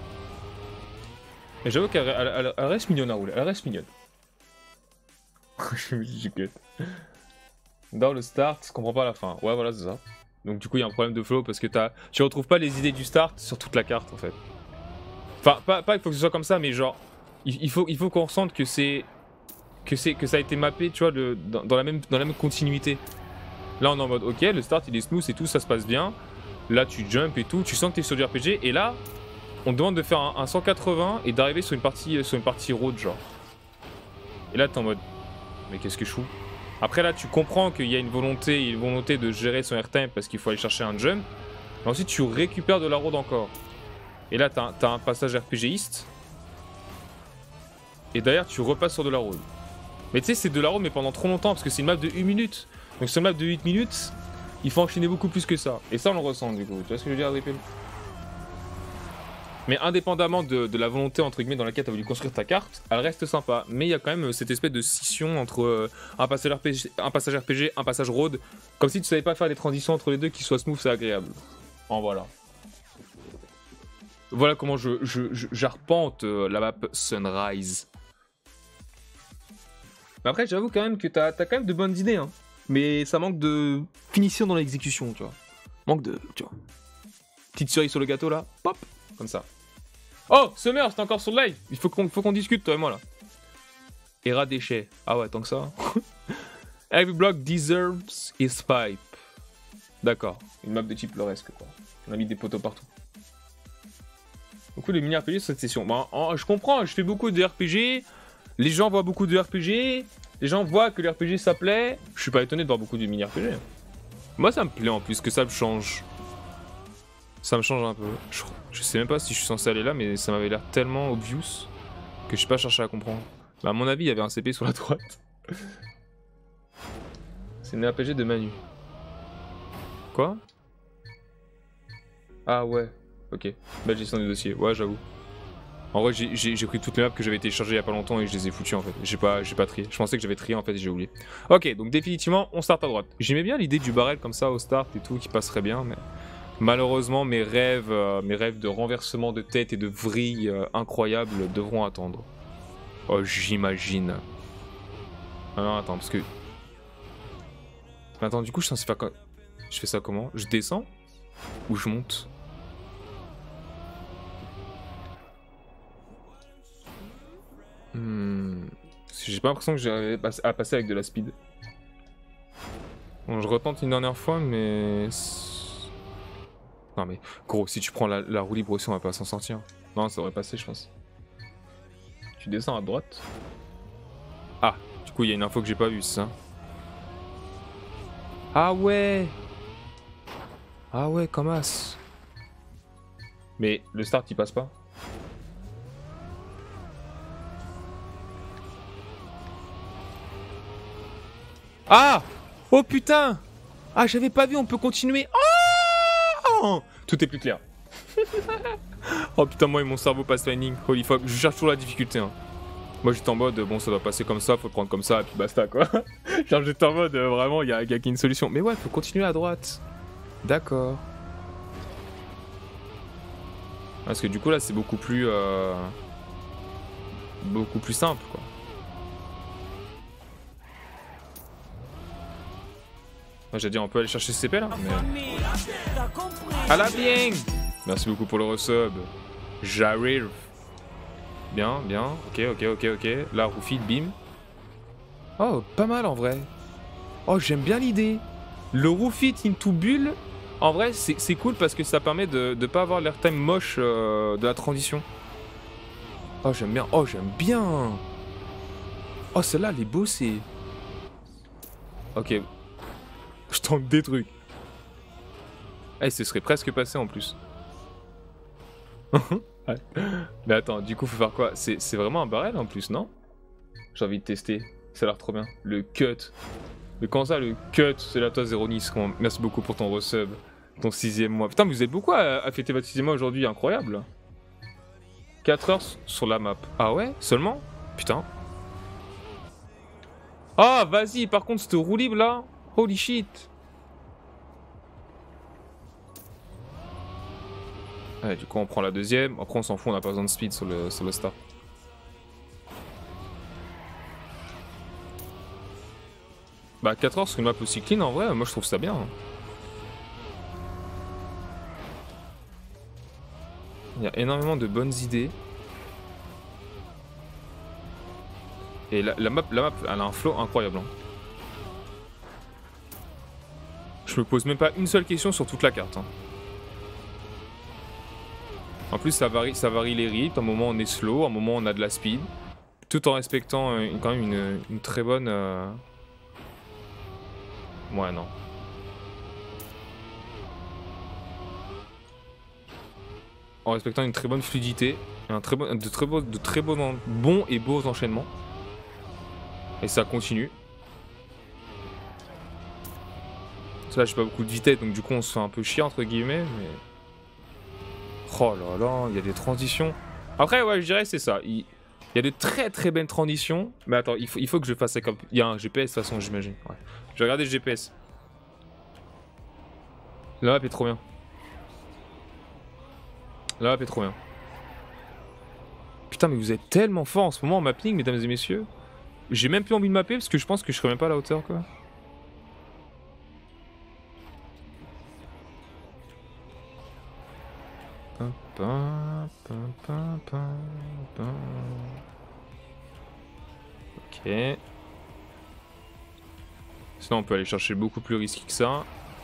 Et j'avoue qu'elle reste mignonne à rouler, elle reste mignonne. Je me dis, dans le start, je comprends pas la fin. Ouais, voilà, c'est ça. Donc du coup, il y a un problème de flow parce que tu retrouves pas les idées du start sur toute la carte, en fait. Enfin, pas qu'il faut que ce soit comme ça, mais genre, il faut qu'on ressente que ça a été mappé, tu vois, dans la même continuité. Là, on est en mode, ok, le start, il est smooth et tout, ça se passe bien. Là, tu jump et tout, tu sens que t'es sur du RPG, et là, on te demande de faire un 180 et d'arriver sur une partie road, genre. Et là, t'es en mode, mais qu'est-ce que je fous? Après, là, tu comprends qu'il y a une volonté de gérer son airtime parce qu'il faut aller chercher un jump. Mais ensuite, tu récupères de la road encore. Et là, t'as un passage RPGiste. Et derrière, tu repasses sur de la road. Mais tu sais, c'est de la road, mais pendant trop longtemps, parce que c'est une map de 1 minute. Donc, sur une map de 8 minutes, il faut enchaîner beaucoup plus que ça. Et ça, on le ressent, du coup. Tu vois ce que je veux dire, Ripple? Mais indépendamment de la volonté, entre guillemets, dans laquelle tu as voulu construire ta carte, elle reste sympa. Mais il y a quand même cette espèce de scission entre un passage RPG, un passage road. Comme si tu savais pas faire des transitions entre les deux qui soient smooth et agréables. En voilà. Voilà comment j'arpente la map Sunrise. Mais après, j'avoue quand même que t'as quand même de bonnes idées, hein. Mais ça manque de finition dans l'exécution, tu vois. Manque de, tu vois. Petite cerise sur le gâteau, là, pop, comme ça. Oh, Summer, c'est encore sur le live. Il faut qu'on discute, toi et moi, là. Era déchet. Ah ouais, tant que ça. Every block deserves its pipe. D'accord. Une map de type Loresque, quoi. On a mis des poteaux partout. Beaucoup de mini-RPG sur cette session. Bon, je comprends, je fais beaucoup de RPG. Les gens voient beaucoup de RPG. Les gens voient que le RPG ça plaît. Je suis pas étonné de voir beaucoup de mini-RPG. Moi, ça me plaît en plus que ça me change. Ça me change un peu. Je sais même pas si je suis censé aller là, mais ça m'avait l'air tellement obvious que je sais pas cherché à comprendre. Bah, à mon avis, il y avait un CP sur la droite. C'est une RPG de Manu. Quoi? Ah ouais, ok. Belle gestion du dossier, ouais, j'avoue. En vrai, j'ai pris toutes les maps que j'avais téléchargées il y a pas longtemps et je les ai foutues en fait. J'ai pas trié. Je pensais que j'avais trié en fait et j'ai oublié. Ok, donc définitivement, on start à droite. J'aimais bien l'idée du barrel comme ça au start et tout qui passerait bien, mais malheureusement, mes rêves de renversement de tête et de vrille incroyables devront attendre. Oh, j'imagine. Ah non, attends, parce que... Attends, du coup, je suis censé faire quoi? Je fais ça comment? Je descends? Ou je monte? J'ai pas l'impression que j'arrive à passer avec de la speed. Bon, je retente une dernière fois, mais... Non mais, gros, si tu prends la roue libre aussi, on va pas s'en sortir. Non, ça devrait passer, je pense. Tu descends à droite. Ah, du coup, il y a une info que j'ai pas vue, c'est ça? Ah ouais! Ah ouais, comme as. Mais le start, il passe pas? Ah! Oh putain! Ah, j'avais pas vu, on peut continuer. Oh! Tout est plus clair. Oh putain, moi et mon cerveau passe lining. Holy fuck, je cherche toujours la difficulté. Hein. Moi j'étais en mode, bon, ça doit passer comme ça, faut le prendre comme ça, et puis basta quoi. Genre j'étais en mode, vraiment, il y a qu'une solution. Mais ouais, faut continuer à droite. D'accord. Parce que du coup là, c'est beaucoup plus simple quoi. J'ai dit on peut aller chercher ce CP là mais... À la bien. Merci beaucoup pour le resub. J'arrive. Bien, bien. Ok. Là, Roofit, bim. Oh, pas mal en vrai. Oh, j'aime bien l'idée. Le Roofit into bulle, en vrai, c'est cool parce que ça permet de pas avoir l'airtime moche de la transition. Oh, j'aime bien. Oh, j'aime bien. Oh, celle-là, elle est bossée. Ok. Je tente des trucs. Eh, ce serait presque passé en plus. Ouais. Mais attends, du coup, faut faire quoi? C'est vraiment un barrel en plus, non? J'ai envie de tester. Ça a l'air trop bien. Le cut. Mais comment ça, le cut? C'est là, toi, Zéronis. Merci beaucoup pour ton resub. Ton 6ème mois. Putain, mais vous êtes beaucoup à fêter votre 6ème mois aujourd'hui. Incroyable. 4 heures sur la map. Ah ouais? Seulement? Putain. Ah, vas-y. Par contre, cette roue libre là. Holy shit. Ouais, du coup, on prend la deuxième. Après, on s'en fout, on n'a pas besoin de speed sur le start. Bah, 4 heures sur une map aussi clean, en vrai, moi je trouve ça bien. Il y a énormément de bonnes idées. Et la map, elle a un flow incroyable. Hein. Je me pose même pas une seule question sur toute la carte. Hein. En plus, ça varie les rythmes. À un moment, on est slow, à un moment, on a de la speed. Tout en respectant quand même une très bonne... Ouais, non. En respectant une très bonne fluidité. Et de très bons et beaux enchaînements. Et ça continue. Là, j'ai pas beaucoup de vitesse, donc du coup, on se fait un peu chier, entre guillemets, mais... Oh là là, il y a des transitions. Après, ouais, je dirais c'est ça. Il y a de très très belles transitions. Mais attends, il faut que je fasse ça comme... Il y a un GPS de toute façon, j'imagine. Ouais. Je vais regarder le GPS. La map est trop bien. La map est trop bien. Putain, mais vous êtes tellement fort en ce moment en mapping, mesdames et messieurs. J'ai même plus envie de mapper parce que je pense que je serais même pas à la hauteur, quoi. Hop, hop, hop, hop, hop. Ok. Sinon on peut aller chercher beaucoup plus risqué que ça.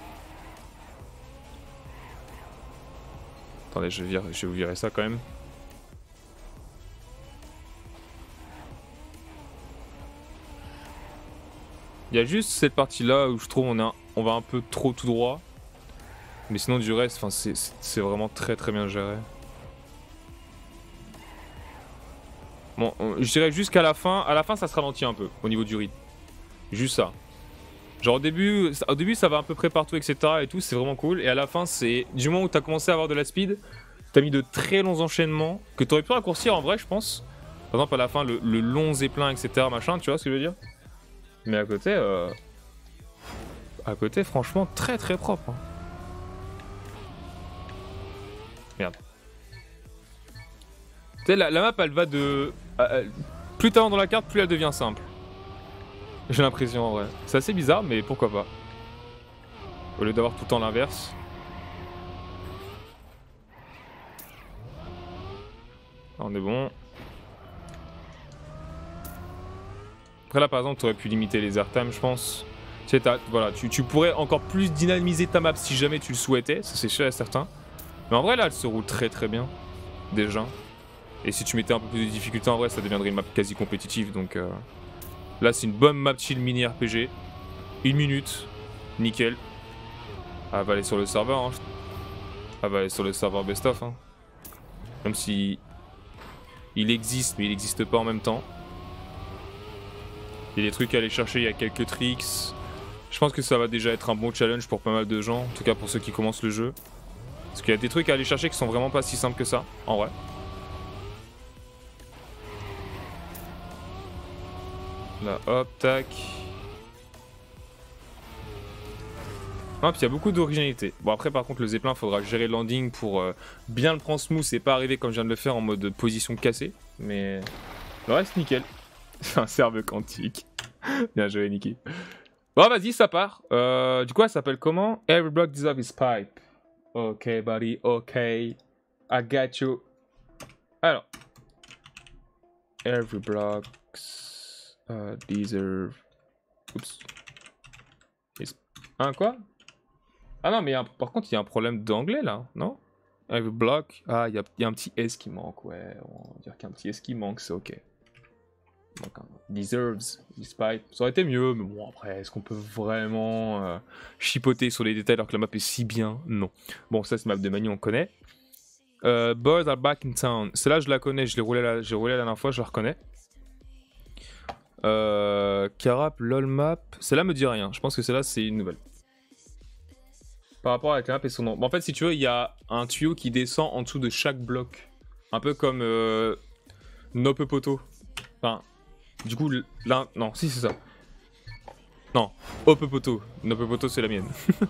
Attendez, je vais vous virer ça quand même. Il y a juste cette partie là où je trouve on va un peu trop tout droit. Mais sinon du reste, c'est vraiment très très bien géré. Bon, je dirais jusqu'à la fin ça se ralentit un peu au niveau du rythme. Juste ça. Genre au début ça va à peu près partout etc et tout, c'est vraiment cool. Et à la fin c'est, du moment où t'as commencé à avoir de la speed, t'as mis de très longs enchaînements que t'aurais pu raccourcir en vrai je pense. Par exemple à la fin le long zeppelin etc machin, tu vois ce que je veux dire. Mais à côté franchement très très propre. Hein. Merde. Tu sais la map elle va de... plus t'avances dans la carte plus elle devient simple. J'ai l'impression en vrai. C'est assez bizarre mais pourquoi pas. Au lieu d'avoir tout le temps l'inverse. On est bon. Après là par exemple tu aurais pu limiter les airtime je pense. Tu sais, voilà, tu pourrais encore plus dynamiser ta map si jamais tu le souhaitais, ça c'est sûr et certain. Mais en vrai là elle se roule très très bien. Déjà. Et si tu mettais un peu plus de difficulté en vrai ça deviendrait une map quasi compétitive donc... Là c'est une bonne map chill mini RPG. 1 minute. Nickel. Elle va aller sur le serveur hein. Elle va aller sur le serveur best of hein. Même si... il existe mais il n'existe pas en même temps. Il y a des trucs à aller chercher, il y a quelques tricks. Je pense que ça va déjà être un bon challenge pour pas mal de gens. En tout cas pour ceux qui commencent le jeu. Parce qu'il y a des trucs à aller chercher qui sont vraiment pas si simples que ça. En vrai. Là hop tac. Ah, puis il y a beaucoup d'originalité. Bon après par contre le zeppelin faudra gérer le landing pour bien le prendre smooth et pas arriver comme je viens de le faire en mode position cassée. Mais le reste nickel. C'est un serve quantique. Bien joué Niki. Bon vas-y ça part. Du coup elle s'appelle comment? Every block deserves his pipe. Ok buddy, ok. I got you. Alors. Every block deserve... Oups. Hein quoi? Ah non, mais par contre, il y a un problème d'anglais là, non? Every block. Ah, il y a un petit S qui manque, ouais. On va dire qu'il y a un petit S qui manque, c'est ok. Donc, deserves, despite. Ça aurait été mieux, mais bon, après, est-ce qu'on peut vraiment chipoter sur les détails alors que la map est si bien? Non. Bon, ça, c'est map de Manu, on connaît. Boys are back in town. Celle-là, je la connais, j'ai roulé la dernière fois, je la reconnais. Carap, lol map. Celle-là me dit rien, je pense que celle-là, c'est une nouvelle. Par rapport avec la map et son nom. Bon, en fait, si tu veux, il y a un tuyau qui descend en dessous de chaque bloc. Un peu comme Nope Poto. Enfin, du coup, là... Non, si, c'est ça. Non, Hope Poto. Nope Poto, c'est la mienne.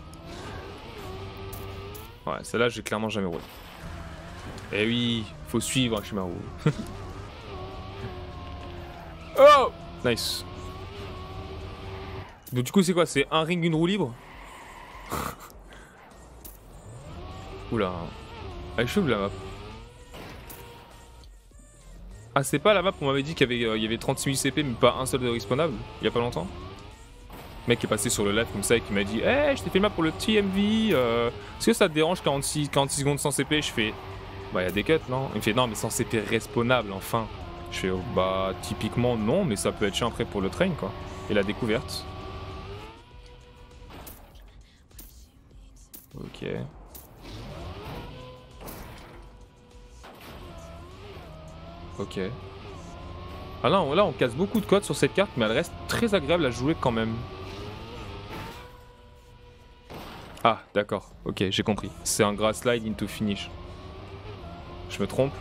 Ouais, celle-là, j'ai clairement jamais roulé. Eh oui, faut suivre Shimaru. Oh! Nice. Donc, du coup, c'est quoi? C'est un ring, une roue libre? Oula. Elle est chaude la map. Ah, c'est pas la map, on m'avait dit qu'il y avait 36 000 CP, mais pas un seul de respawnable, il y a pas longtemps. Le mec est passé sur le live comme ça et qui m'a dit hey, je t'ai fait le map pour le TMV, est-ce que ça te dérange 46 secondes sans CP? Je fais bah, il y a des cuts, non? Il me fait non, mais sans CP respawnable, enfin. Je fais oh, bah, typiquement non, mais ça peut être chiant après pour le train, quoi. Et la découverte. Ok. Ok. Ah non, là on casse beaucoup de codes sur cette carte, mais elle reste très agréable à jouer quand même. Ah, d'accord. Ok, j'ai compris. C'est un grass slide into finish. Je me trompe?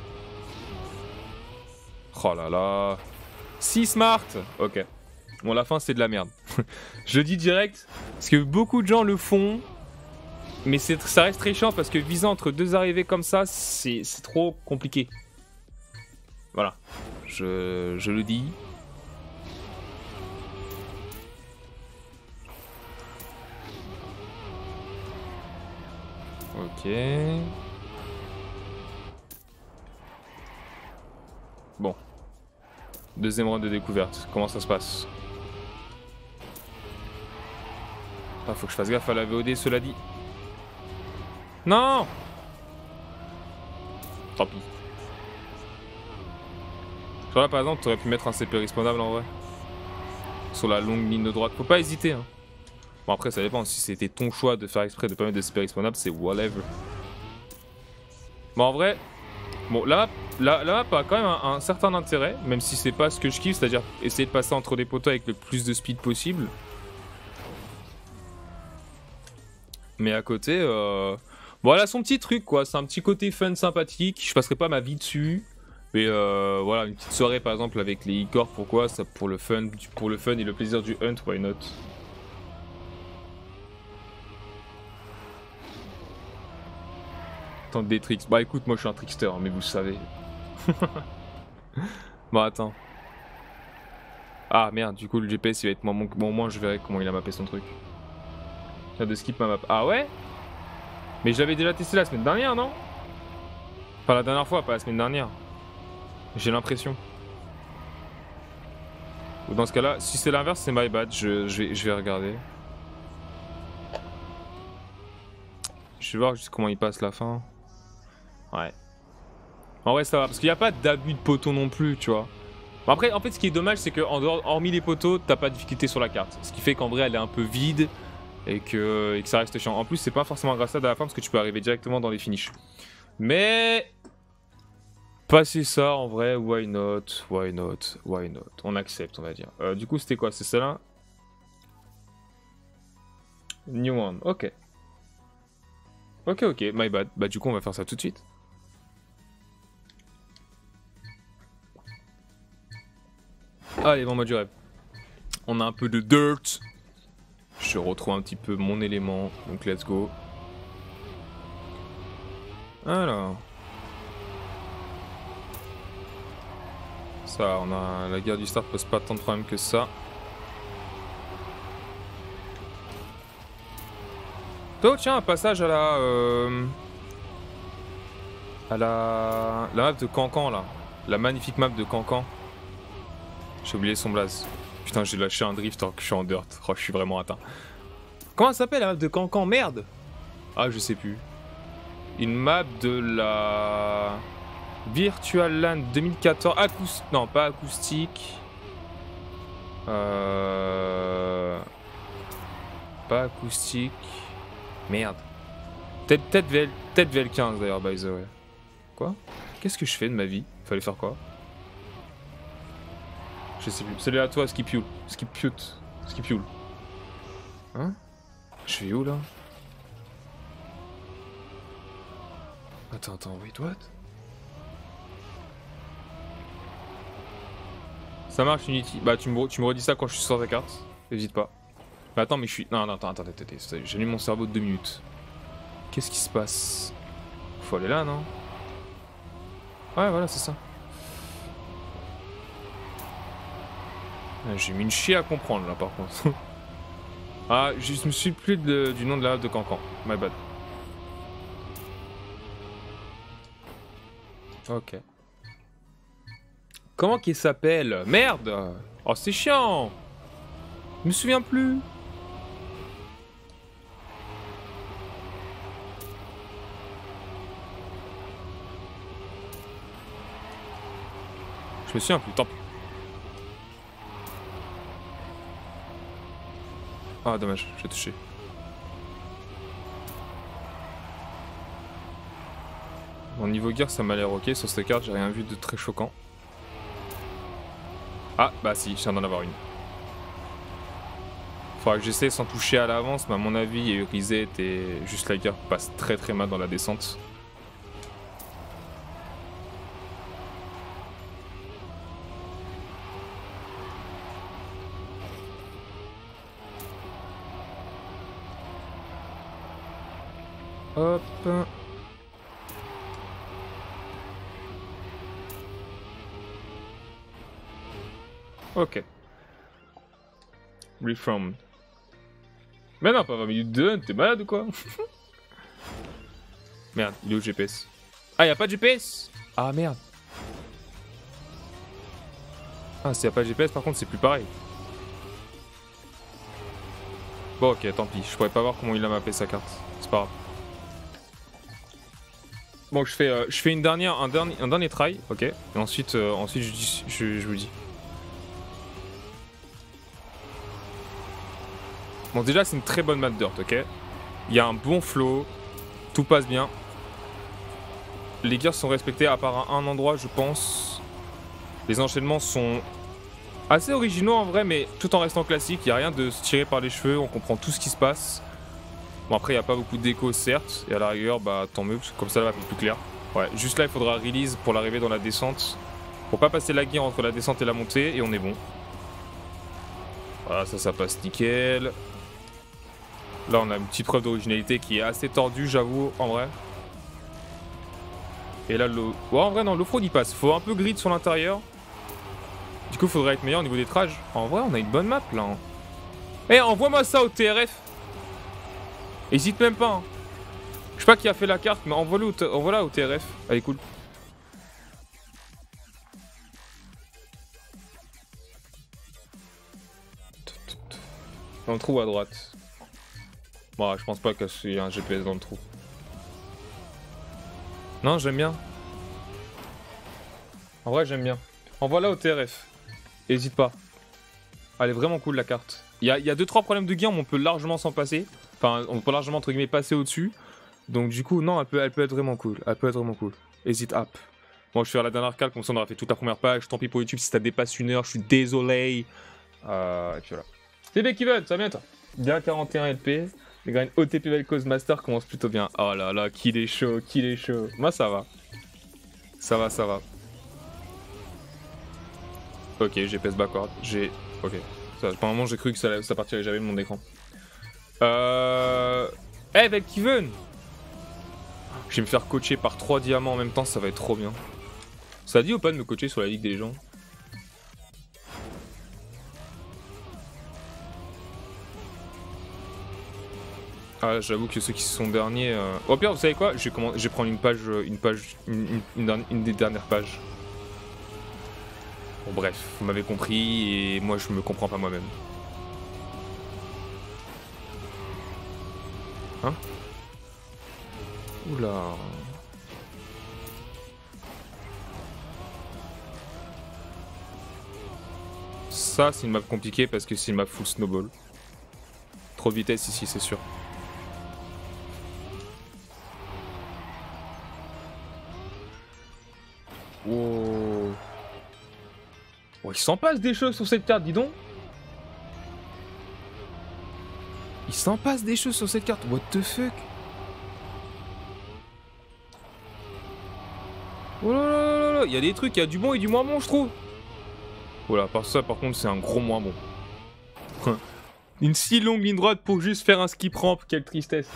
Oh là là. Si smart. Ok. Bon, la fin c'est de la merde. Je le dis direct, parce que beaucoup de gens le font. Mais ça reste très chiant parce que visant entre deux arrivées comme ça, c'est trop compliqué. Voilà, je le dis. Ok. Deuxième round de découverte. Comment ça se passe? Ah, faut que je fasse gaffe à la VOD, cela dit. Non! Tant pis. Genre là, par exemple, t'aurais pu mettre un CP respawnable en vrai. Sur la longue ligne de droite. Faut pas hésiter, hein. Bon, après, ça dépend. Si c'était ton choix de faire exprès de pas mettre de CP respawnable, c'est whatever. Bon, en vrai, bon, la map a quand même un certain intérêt, même si c'est pas ce que je kiffe, c'est-à-dire essayer de passer entre les poteaux avec le plus de speed possible. Mais à côté, bon, elle a son petit truc, quoi. C'est un petit côté fun, sympathique. Je passerai pas ma vie dessus. Mais voilà, une petite soirée, par exemple, avec les e-corps, pourquoi? Ça, pour le fun et le plaisir du hunt, why not? Tente des tricks. Bah écoute, moi je suis un trickster, hein, mais vous le savez. Bon, attends. Ah merde, du coup le GPS il va être moins bon. Bon, au moins je verrai comment il a mappé son truc. Il y a de skip ma map. Ah ouais? Mais je l'avais déjà testé la semaine dernière, non? Enfin la dernière fois, pas la semaine dernière. J'ai l'impression. Ou dans ce cas-là, si c'est l'inverse, c'est my bad. Je vais regarder. Je vais voir juste comment il passe la fin. Ouais. En vrai, ça va. Parce qu'il n'y a pas d'abus de poteau non plus, tu vois. Bon, après, en fait, ce qui est dommage, c'est que hormis les poteaux, t'as pas de difficulté sur la carte. Ce qui fait qu'en vrai, elle est un peu vide et que ça reste chiant. En plus, c'est pas forcément grâce à la fin parce que tu peux arriver directement dans les finishes. Mais passer ça, en vrai, why not? Why not? Why not? On accepte, on va dire. Du coup, c'était quoi? C'est celle-là? New one. Ok. Ok, ok. My bad. Bah, du coup, on va faire ça tout de suite. Allez, bon, moi du rêve. On a un peu de dirt. Je retrouve un petit peu mon élément. Donc, let's go. Alors. Ça, on a la guerre du start pose pas tant de problèmes que ça. Oh, tiens, un passage à la map de Cancan, là. La magnifique map de Cancan. J'ai oublié son blaze. Putain, j'ai lâché un drift alors que je suis en dirt. Oh, je suis vraiment atteint. Comment elle s'appelle la map de Cancan? Merde! Ah, je sais plus. Une map de la Virtual Land 2014. Non, pas acoustique. Pas acoustique. Merde. Peut-être VL15 d'ailleurs, by the way. Quoi? Qu'est-ce que je fais de ma vie? Fallait faire quoi? Je sais plus. Salut à toi, Skipule. Skipule. Hein? Je vais où là? Attends, wait, what? Ça marche Unity. Bah tu me redis ça quand je suis sur ta carte. N'hésite pas. Mais attends, mais je suis... Non, attends. J'ai mis mon cerveau de 2 minutes. Qu'est-ce qui se passe? Faut aller là, non? Ouais, voilà, c'est ça. J'ai mis une chier à comprendre là par contre. Ah, je me suis plus du nom de la map de Cancan. My bad. Ok. Comment qu'il s'appelle? Merde! Oh, c'est chiant! Je me souviens plus. Je me souviens plus, tant pis. Ah, dommage, j'ai touché. Mon niveau gear, ça m'a l'air ok. Sur cette carte, j'ai rien vu de très choquant. Ah, bah si, je viens d'en avoir une. Faudra que j'essaie sans toucher à l'avance, mais à mon avis, il y a eu reset et juste la gear passe très mal dans la descente. Hop. Ok. Reform. Mais non, pas 20 minutes de hunt, t'es malade ou quoi? Merde, il est où le GPS? Ah, y'a pas de GPS? Ah merde. Ah, s'il n'y a pas de GPS, par contre, c'est plus pareil. Bon, ok, tant pis. Je pourrais pas voir comment il a mappé sa carte. C'est pas grave. Bon, je fais un dernier try, ok. Et ensuite, je vous dis. Bon, déjà, c'est une très bonne map dirt, ok. Il y a un bon flow. Tout passe bien. Les gears sont respectés à part un endroit, je pense. Les enchaînements sont assez originaux en vrai, mais tout en restant classique. Il n'y a rien de se tirer par les cheveux. On comprend tout ce qui se passe. Bon, après, il n'y a pas beaucoup d'écho, certes. Et à la rigueur, bah tant mieux, parce que comme ça, là, va être plus clair. Ouais, juste là, il faudra release pour l'arrivée dans la descente. Pour pas passer la gear entre la descente et la montée, et on est bon. Voilà, ça passe nickel. Là, on a une petite preuve d'originalité qui est assez tordue, j'avoue, en vrai. Et là, ouais, en vrai, non, l'offroad, il passe. Faut un peu grid sur l'intérieur. Du coup, il faudrait être meilleur au niveau des trages. En vrai, on a une bonne map, là. Hein. Eh, envoie-moi ça au TRF. Hésite même pas. Hein. Je sais pas qui a fait la carte, mais envoie-la au TRF. Elle est cool. Dans le trou à droite. Bon, je pense pas qu'il y ait un GPS dans le trou. Non, j'aime bien. En vrai, j'aime bien. Envoie-la au TRF. Hésite pas. Elle est vraiment cool, la carte. Il y a 2-3 problèmes de gear, mais on peut largement s'en passer. Enfin, on peut largement, entre guillemets, passer au-dessus. Donc du coup, non, elle peut être vraiment cool. Elle peut être vraiment cool. Hésite up. Bon, je vais faire la dernière calque, comme ça on aura fait toute la première page. Tant pis pour YouTube si ça dépasse 1 heure, je suis désolé. Et puis voilà. C'est Becky Vun, ça va bien toi? Bien 41 LP. Les graines OTP Vel'Koz Master commencent plutôt bien. Oh là là, qu'il est chaud, qu'il est chaud. Moi ça va. Ça va, ça va. Ok, GPS backward. Ok. Pendant un moment j'ai cru que ça partirait jamais de mon écran. Eh, Becky Vun! Je vais me faire coacher par 3 diamants en même temps, ça va être trop bien. Ça dit ou pas de me coacher sur la Ligue des Légendes? Ah, j'avoue que ceux qui sont derniers... Au pire, vous savez quoi? Je vais prendre une des dernières pages. Bon bref, vous m'avez compris et moi je me comprends pas moi-même. Hein? Oula... Ça, c'est une map compliquée parce que c'est une map full snowball. Trop de vitesse ici, c'est sûr. Oh. Oh, il s'en passe des choses sur cette carte, dis donc. Il s'en passe des choses sur cette carte, what the fuck. Oh là là là là, il y a des trucs, il y a du bon et du moins bon, je trouve. Voilà, par ça, par contre, c'est un gros moins bon. Une si longue ligne droite pour juste faire un skip ramp, quelle tristesse.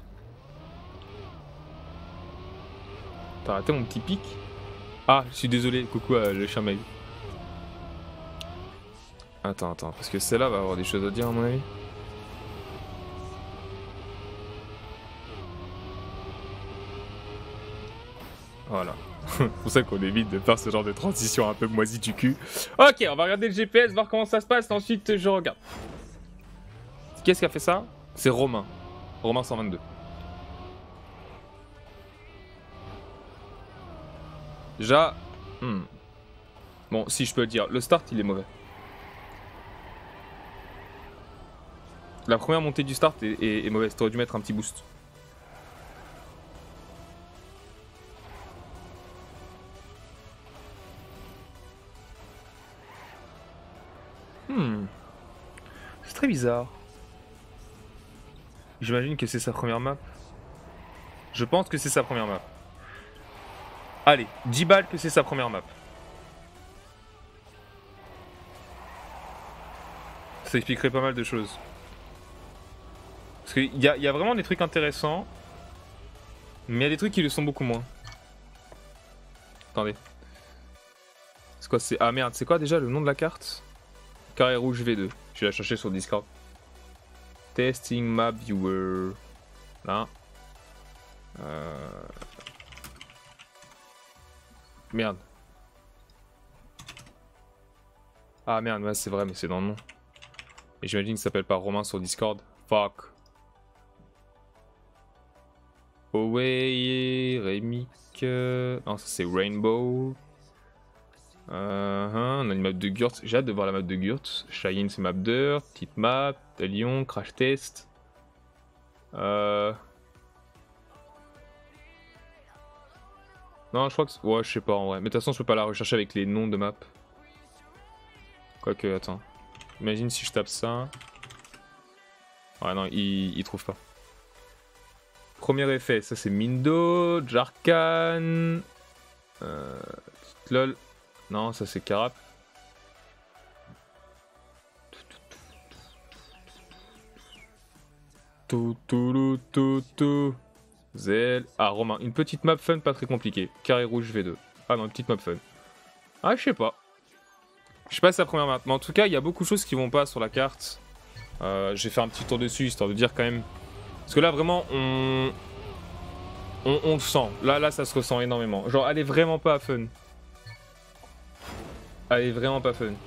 T'as raté mon petit pic? Ah, je suis désolé, coucou le chien mail. Attends, parce que celle-là va avoir des choses à dire à mon avis. Voilà. C'est pour ça qu'on évite de faire ce genre de transition un peu moisie du cul. Ok, on va regarder le GPS, voir comment ça se passe, ensuite je regarde. Qu'est-ce qui a fait ça? C'est Romain. Romain 122. Déjà... Bon, si je peux le dire, le start il est mauvais. La première montée du start est mauvaise, t'aurais dû mettre un petit boost. C'est très bizarre. J'imagine que c'est sa première map. Je pense que c'est sa première map. Allez, 10 balles que c'est sa première map. Ça expliquerait pas mal de choses. Parce qu'il y a vraiment des trucs intéressants. Mais il y a des trucs qui le sont beaucoup moins. Attendez. C'est quoi? Ah merde, c'est quoi déjà le nom de la carte? Carré rouge V2. Je vais la chercher sur Discord. Testing map viewer. Là. Merde. Ah merde, ouais, c'est vrai, mais c'est dans le nom. Et j'imagine qu'il s'appelle pas Romain sur Discord. Fuck. Away, Remix. Non, ça c'est Rainbow. On a une map de Gurt. J'ai hâte de voir la map de Gurt. Cheyenne, c'est map d'heure. Petite map. Talion, crash test. Non, je crois que. Ouais, je sais pas en vrai. Mais de toute façon, je peux pas la rechercher avec les noms de map. Quoique, attends. Imagine si je tape ça. Ouais, non, il trouve pas. Premier effet, ça c'est Mindo, Jarkan. LOL. Non, ça c'est Carap. Tout. Zel. Ah, Romain. Une petite map fun, pas très compliquée. Carré rouge V2. Ah non, une petite map fun. Ah, je sais pas. Je sais pas si c'est la première map. Mais en tout cas, il y a beaucoup de choses qui vont pas sur la carte. J'ai fait un petit tour dessus, histoire de dire quand même. Parce que là, vraiment, on le sent. Là, ça se ressent énormément. Genre, elle est vraiment pas fun. Elle est vraiment pas fun.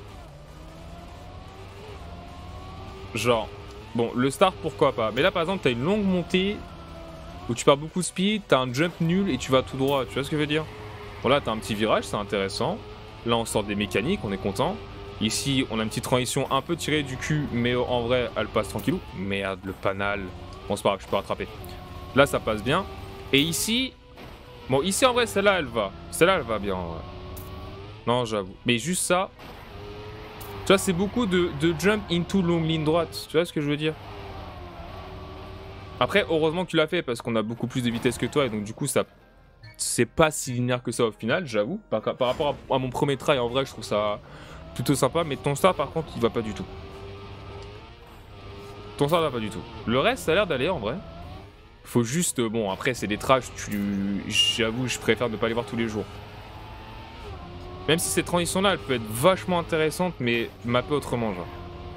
Genre, bon, le start, pourquoi pas. Mais là, par exemple, t'as une longue montée où tu perds beaucoup de speed, t'as un jump nul et tu vas tout droit. Tu vois ce que je veux dire? Bon, là, t'as un petit virage, c'est intéressant. Là, on sort des mécaniques, on est content. Ici, on a une petite transition un peu tirée du cul, mais en vrai, elle passe tranquillou. Merde, le panal. Bon, c'est pas grave, je peux rattraper. Là, ça passe bien. Et ici... Bon, ici, en vrai, celle-là, elle va. Celle-là, elle va bien, en vrai. Non, j'avoue. Mais juste ça... Tu vois, c'est beaucoup de jump into long ligne droite. Tu vois ce que je veux dire? Après, heureusement que tu l'as fait, parce qu'on a beaucoup plus de vitesse que toi, et donc du coup, ça... C'est pas si linéaire que ça au final, j'avoue. Par rapport à mon premier try, en vrai, je trouve ça plutôt sympa. Mais ton start, par contre, il va pas du tout. Ton start va pas du tout. Le reste, ça a l'air d'aller, en vrai. Faut juste... Bon, après, c'est des trashs, j'avoue, je préfère ne pas les voir tous les jours. Même si cette transition-là, elle peut être vachement intéressante, mais mapper autrement, genre.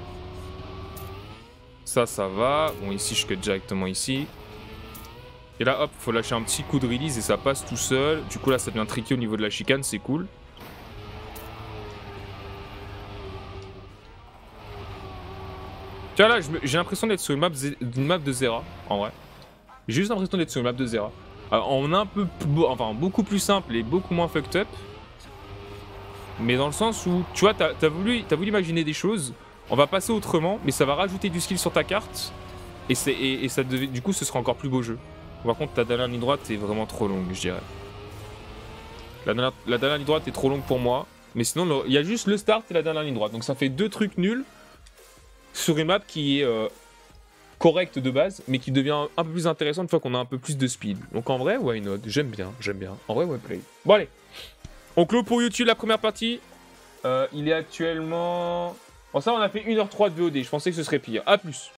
Ça va. Bon, ici, je cut directement ici. Et là, hop, faut lâcher un petit coup de release et ça passe tout seul. Du coup, là, ça devient tricky au niveau de la chicane, c'est cool. Tu vois, là, j'ai l'impression d'être sur une map de Zera, en vrai. J'ai juste l'impression d'être sur une map de Zera. En un peu... Enfin, beaucoup plus simple et beaucoup moins fucked up. Mais dans le sens où, tu vois, t'as voulu imaginer des choses. On va passer autrement, mais ça va rajouter du skill sur ta carte. Et ça du coup, ce sera encore plus beau jeu. Par contre, ta dernière ligne droite est vraiment trop longue, je dirais. La dernière ligne droite est trop longue pour moi. Mais sinon, il y a juste le start et la dernière ligne droite. Donc ça fait deux trucs nuls sur une map qui est correcte de base, mais qui devient un peu plus intéressante une fois qu'on a un peu plus de speed. Donc en vrai, why not? J'aime bien. En vrai, ouais, play. Bon, allez. On clôt pour YouTube la première partie. Il est actuellement... Bon, ça, on a fait 1h03 de VOD. Je pensais que ce serait pire. A plus.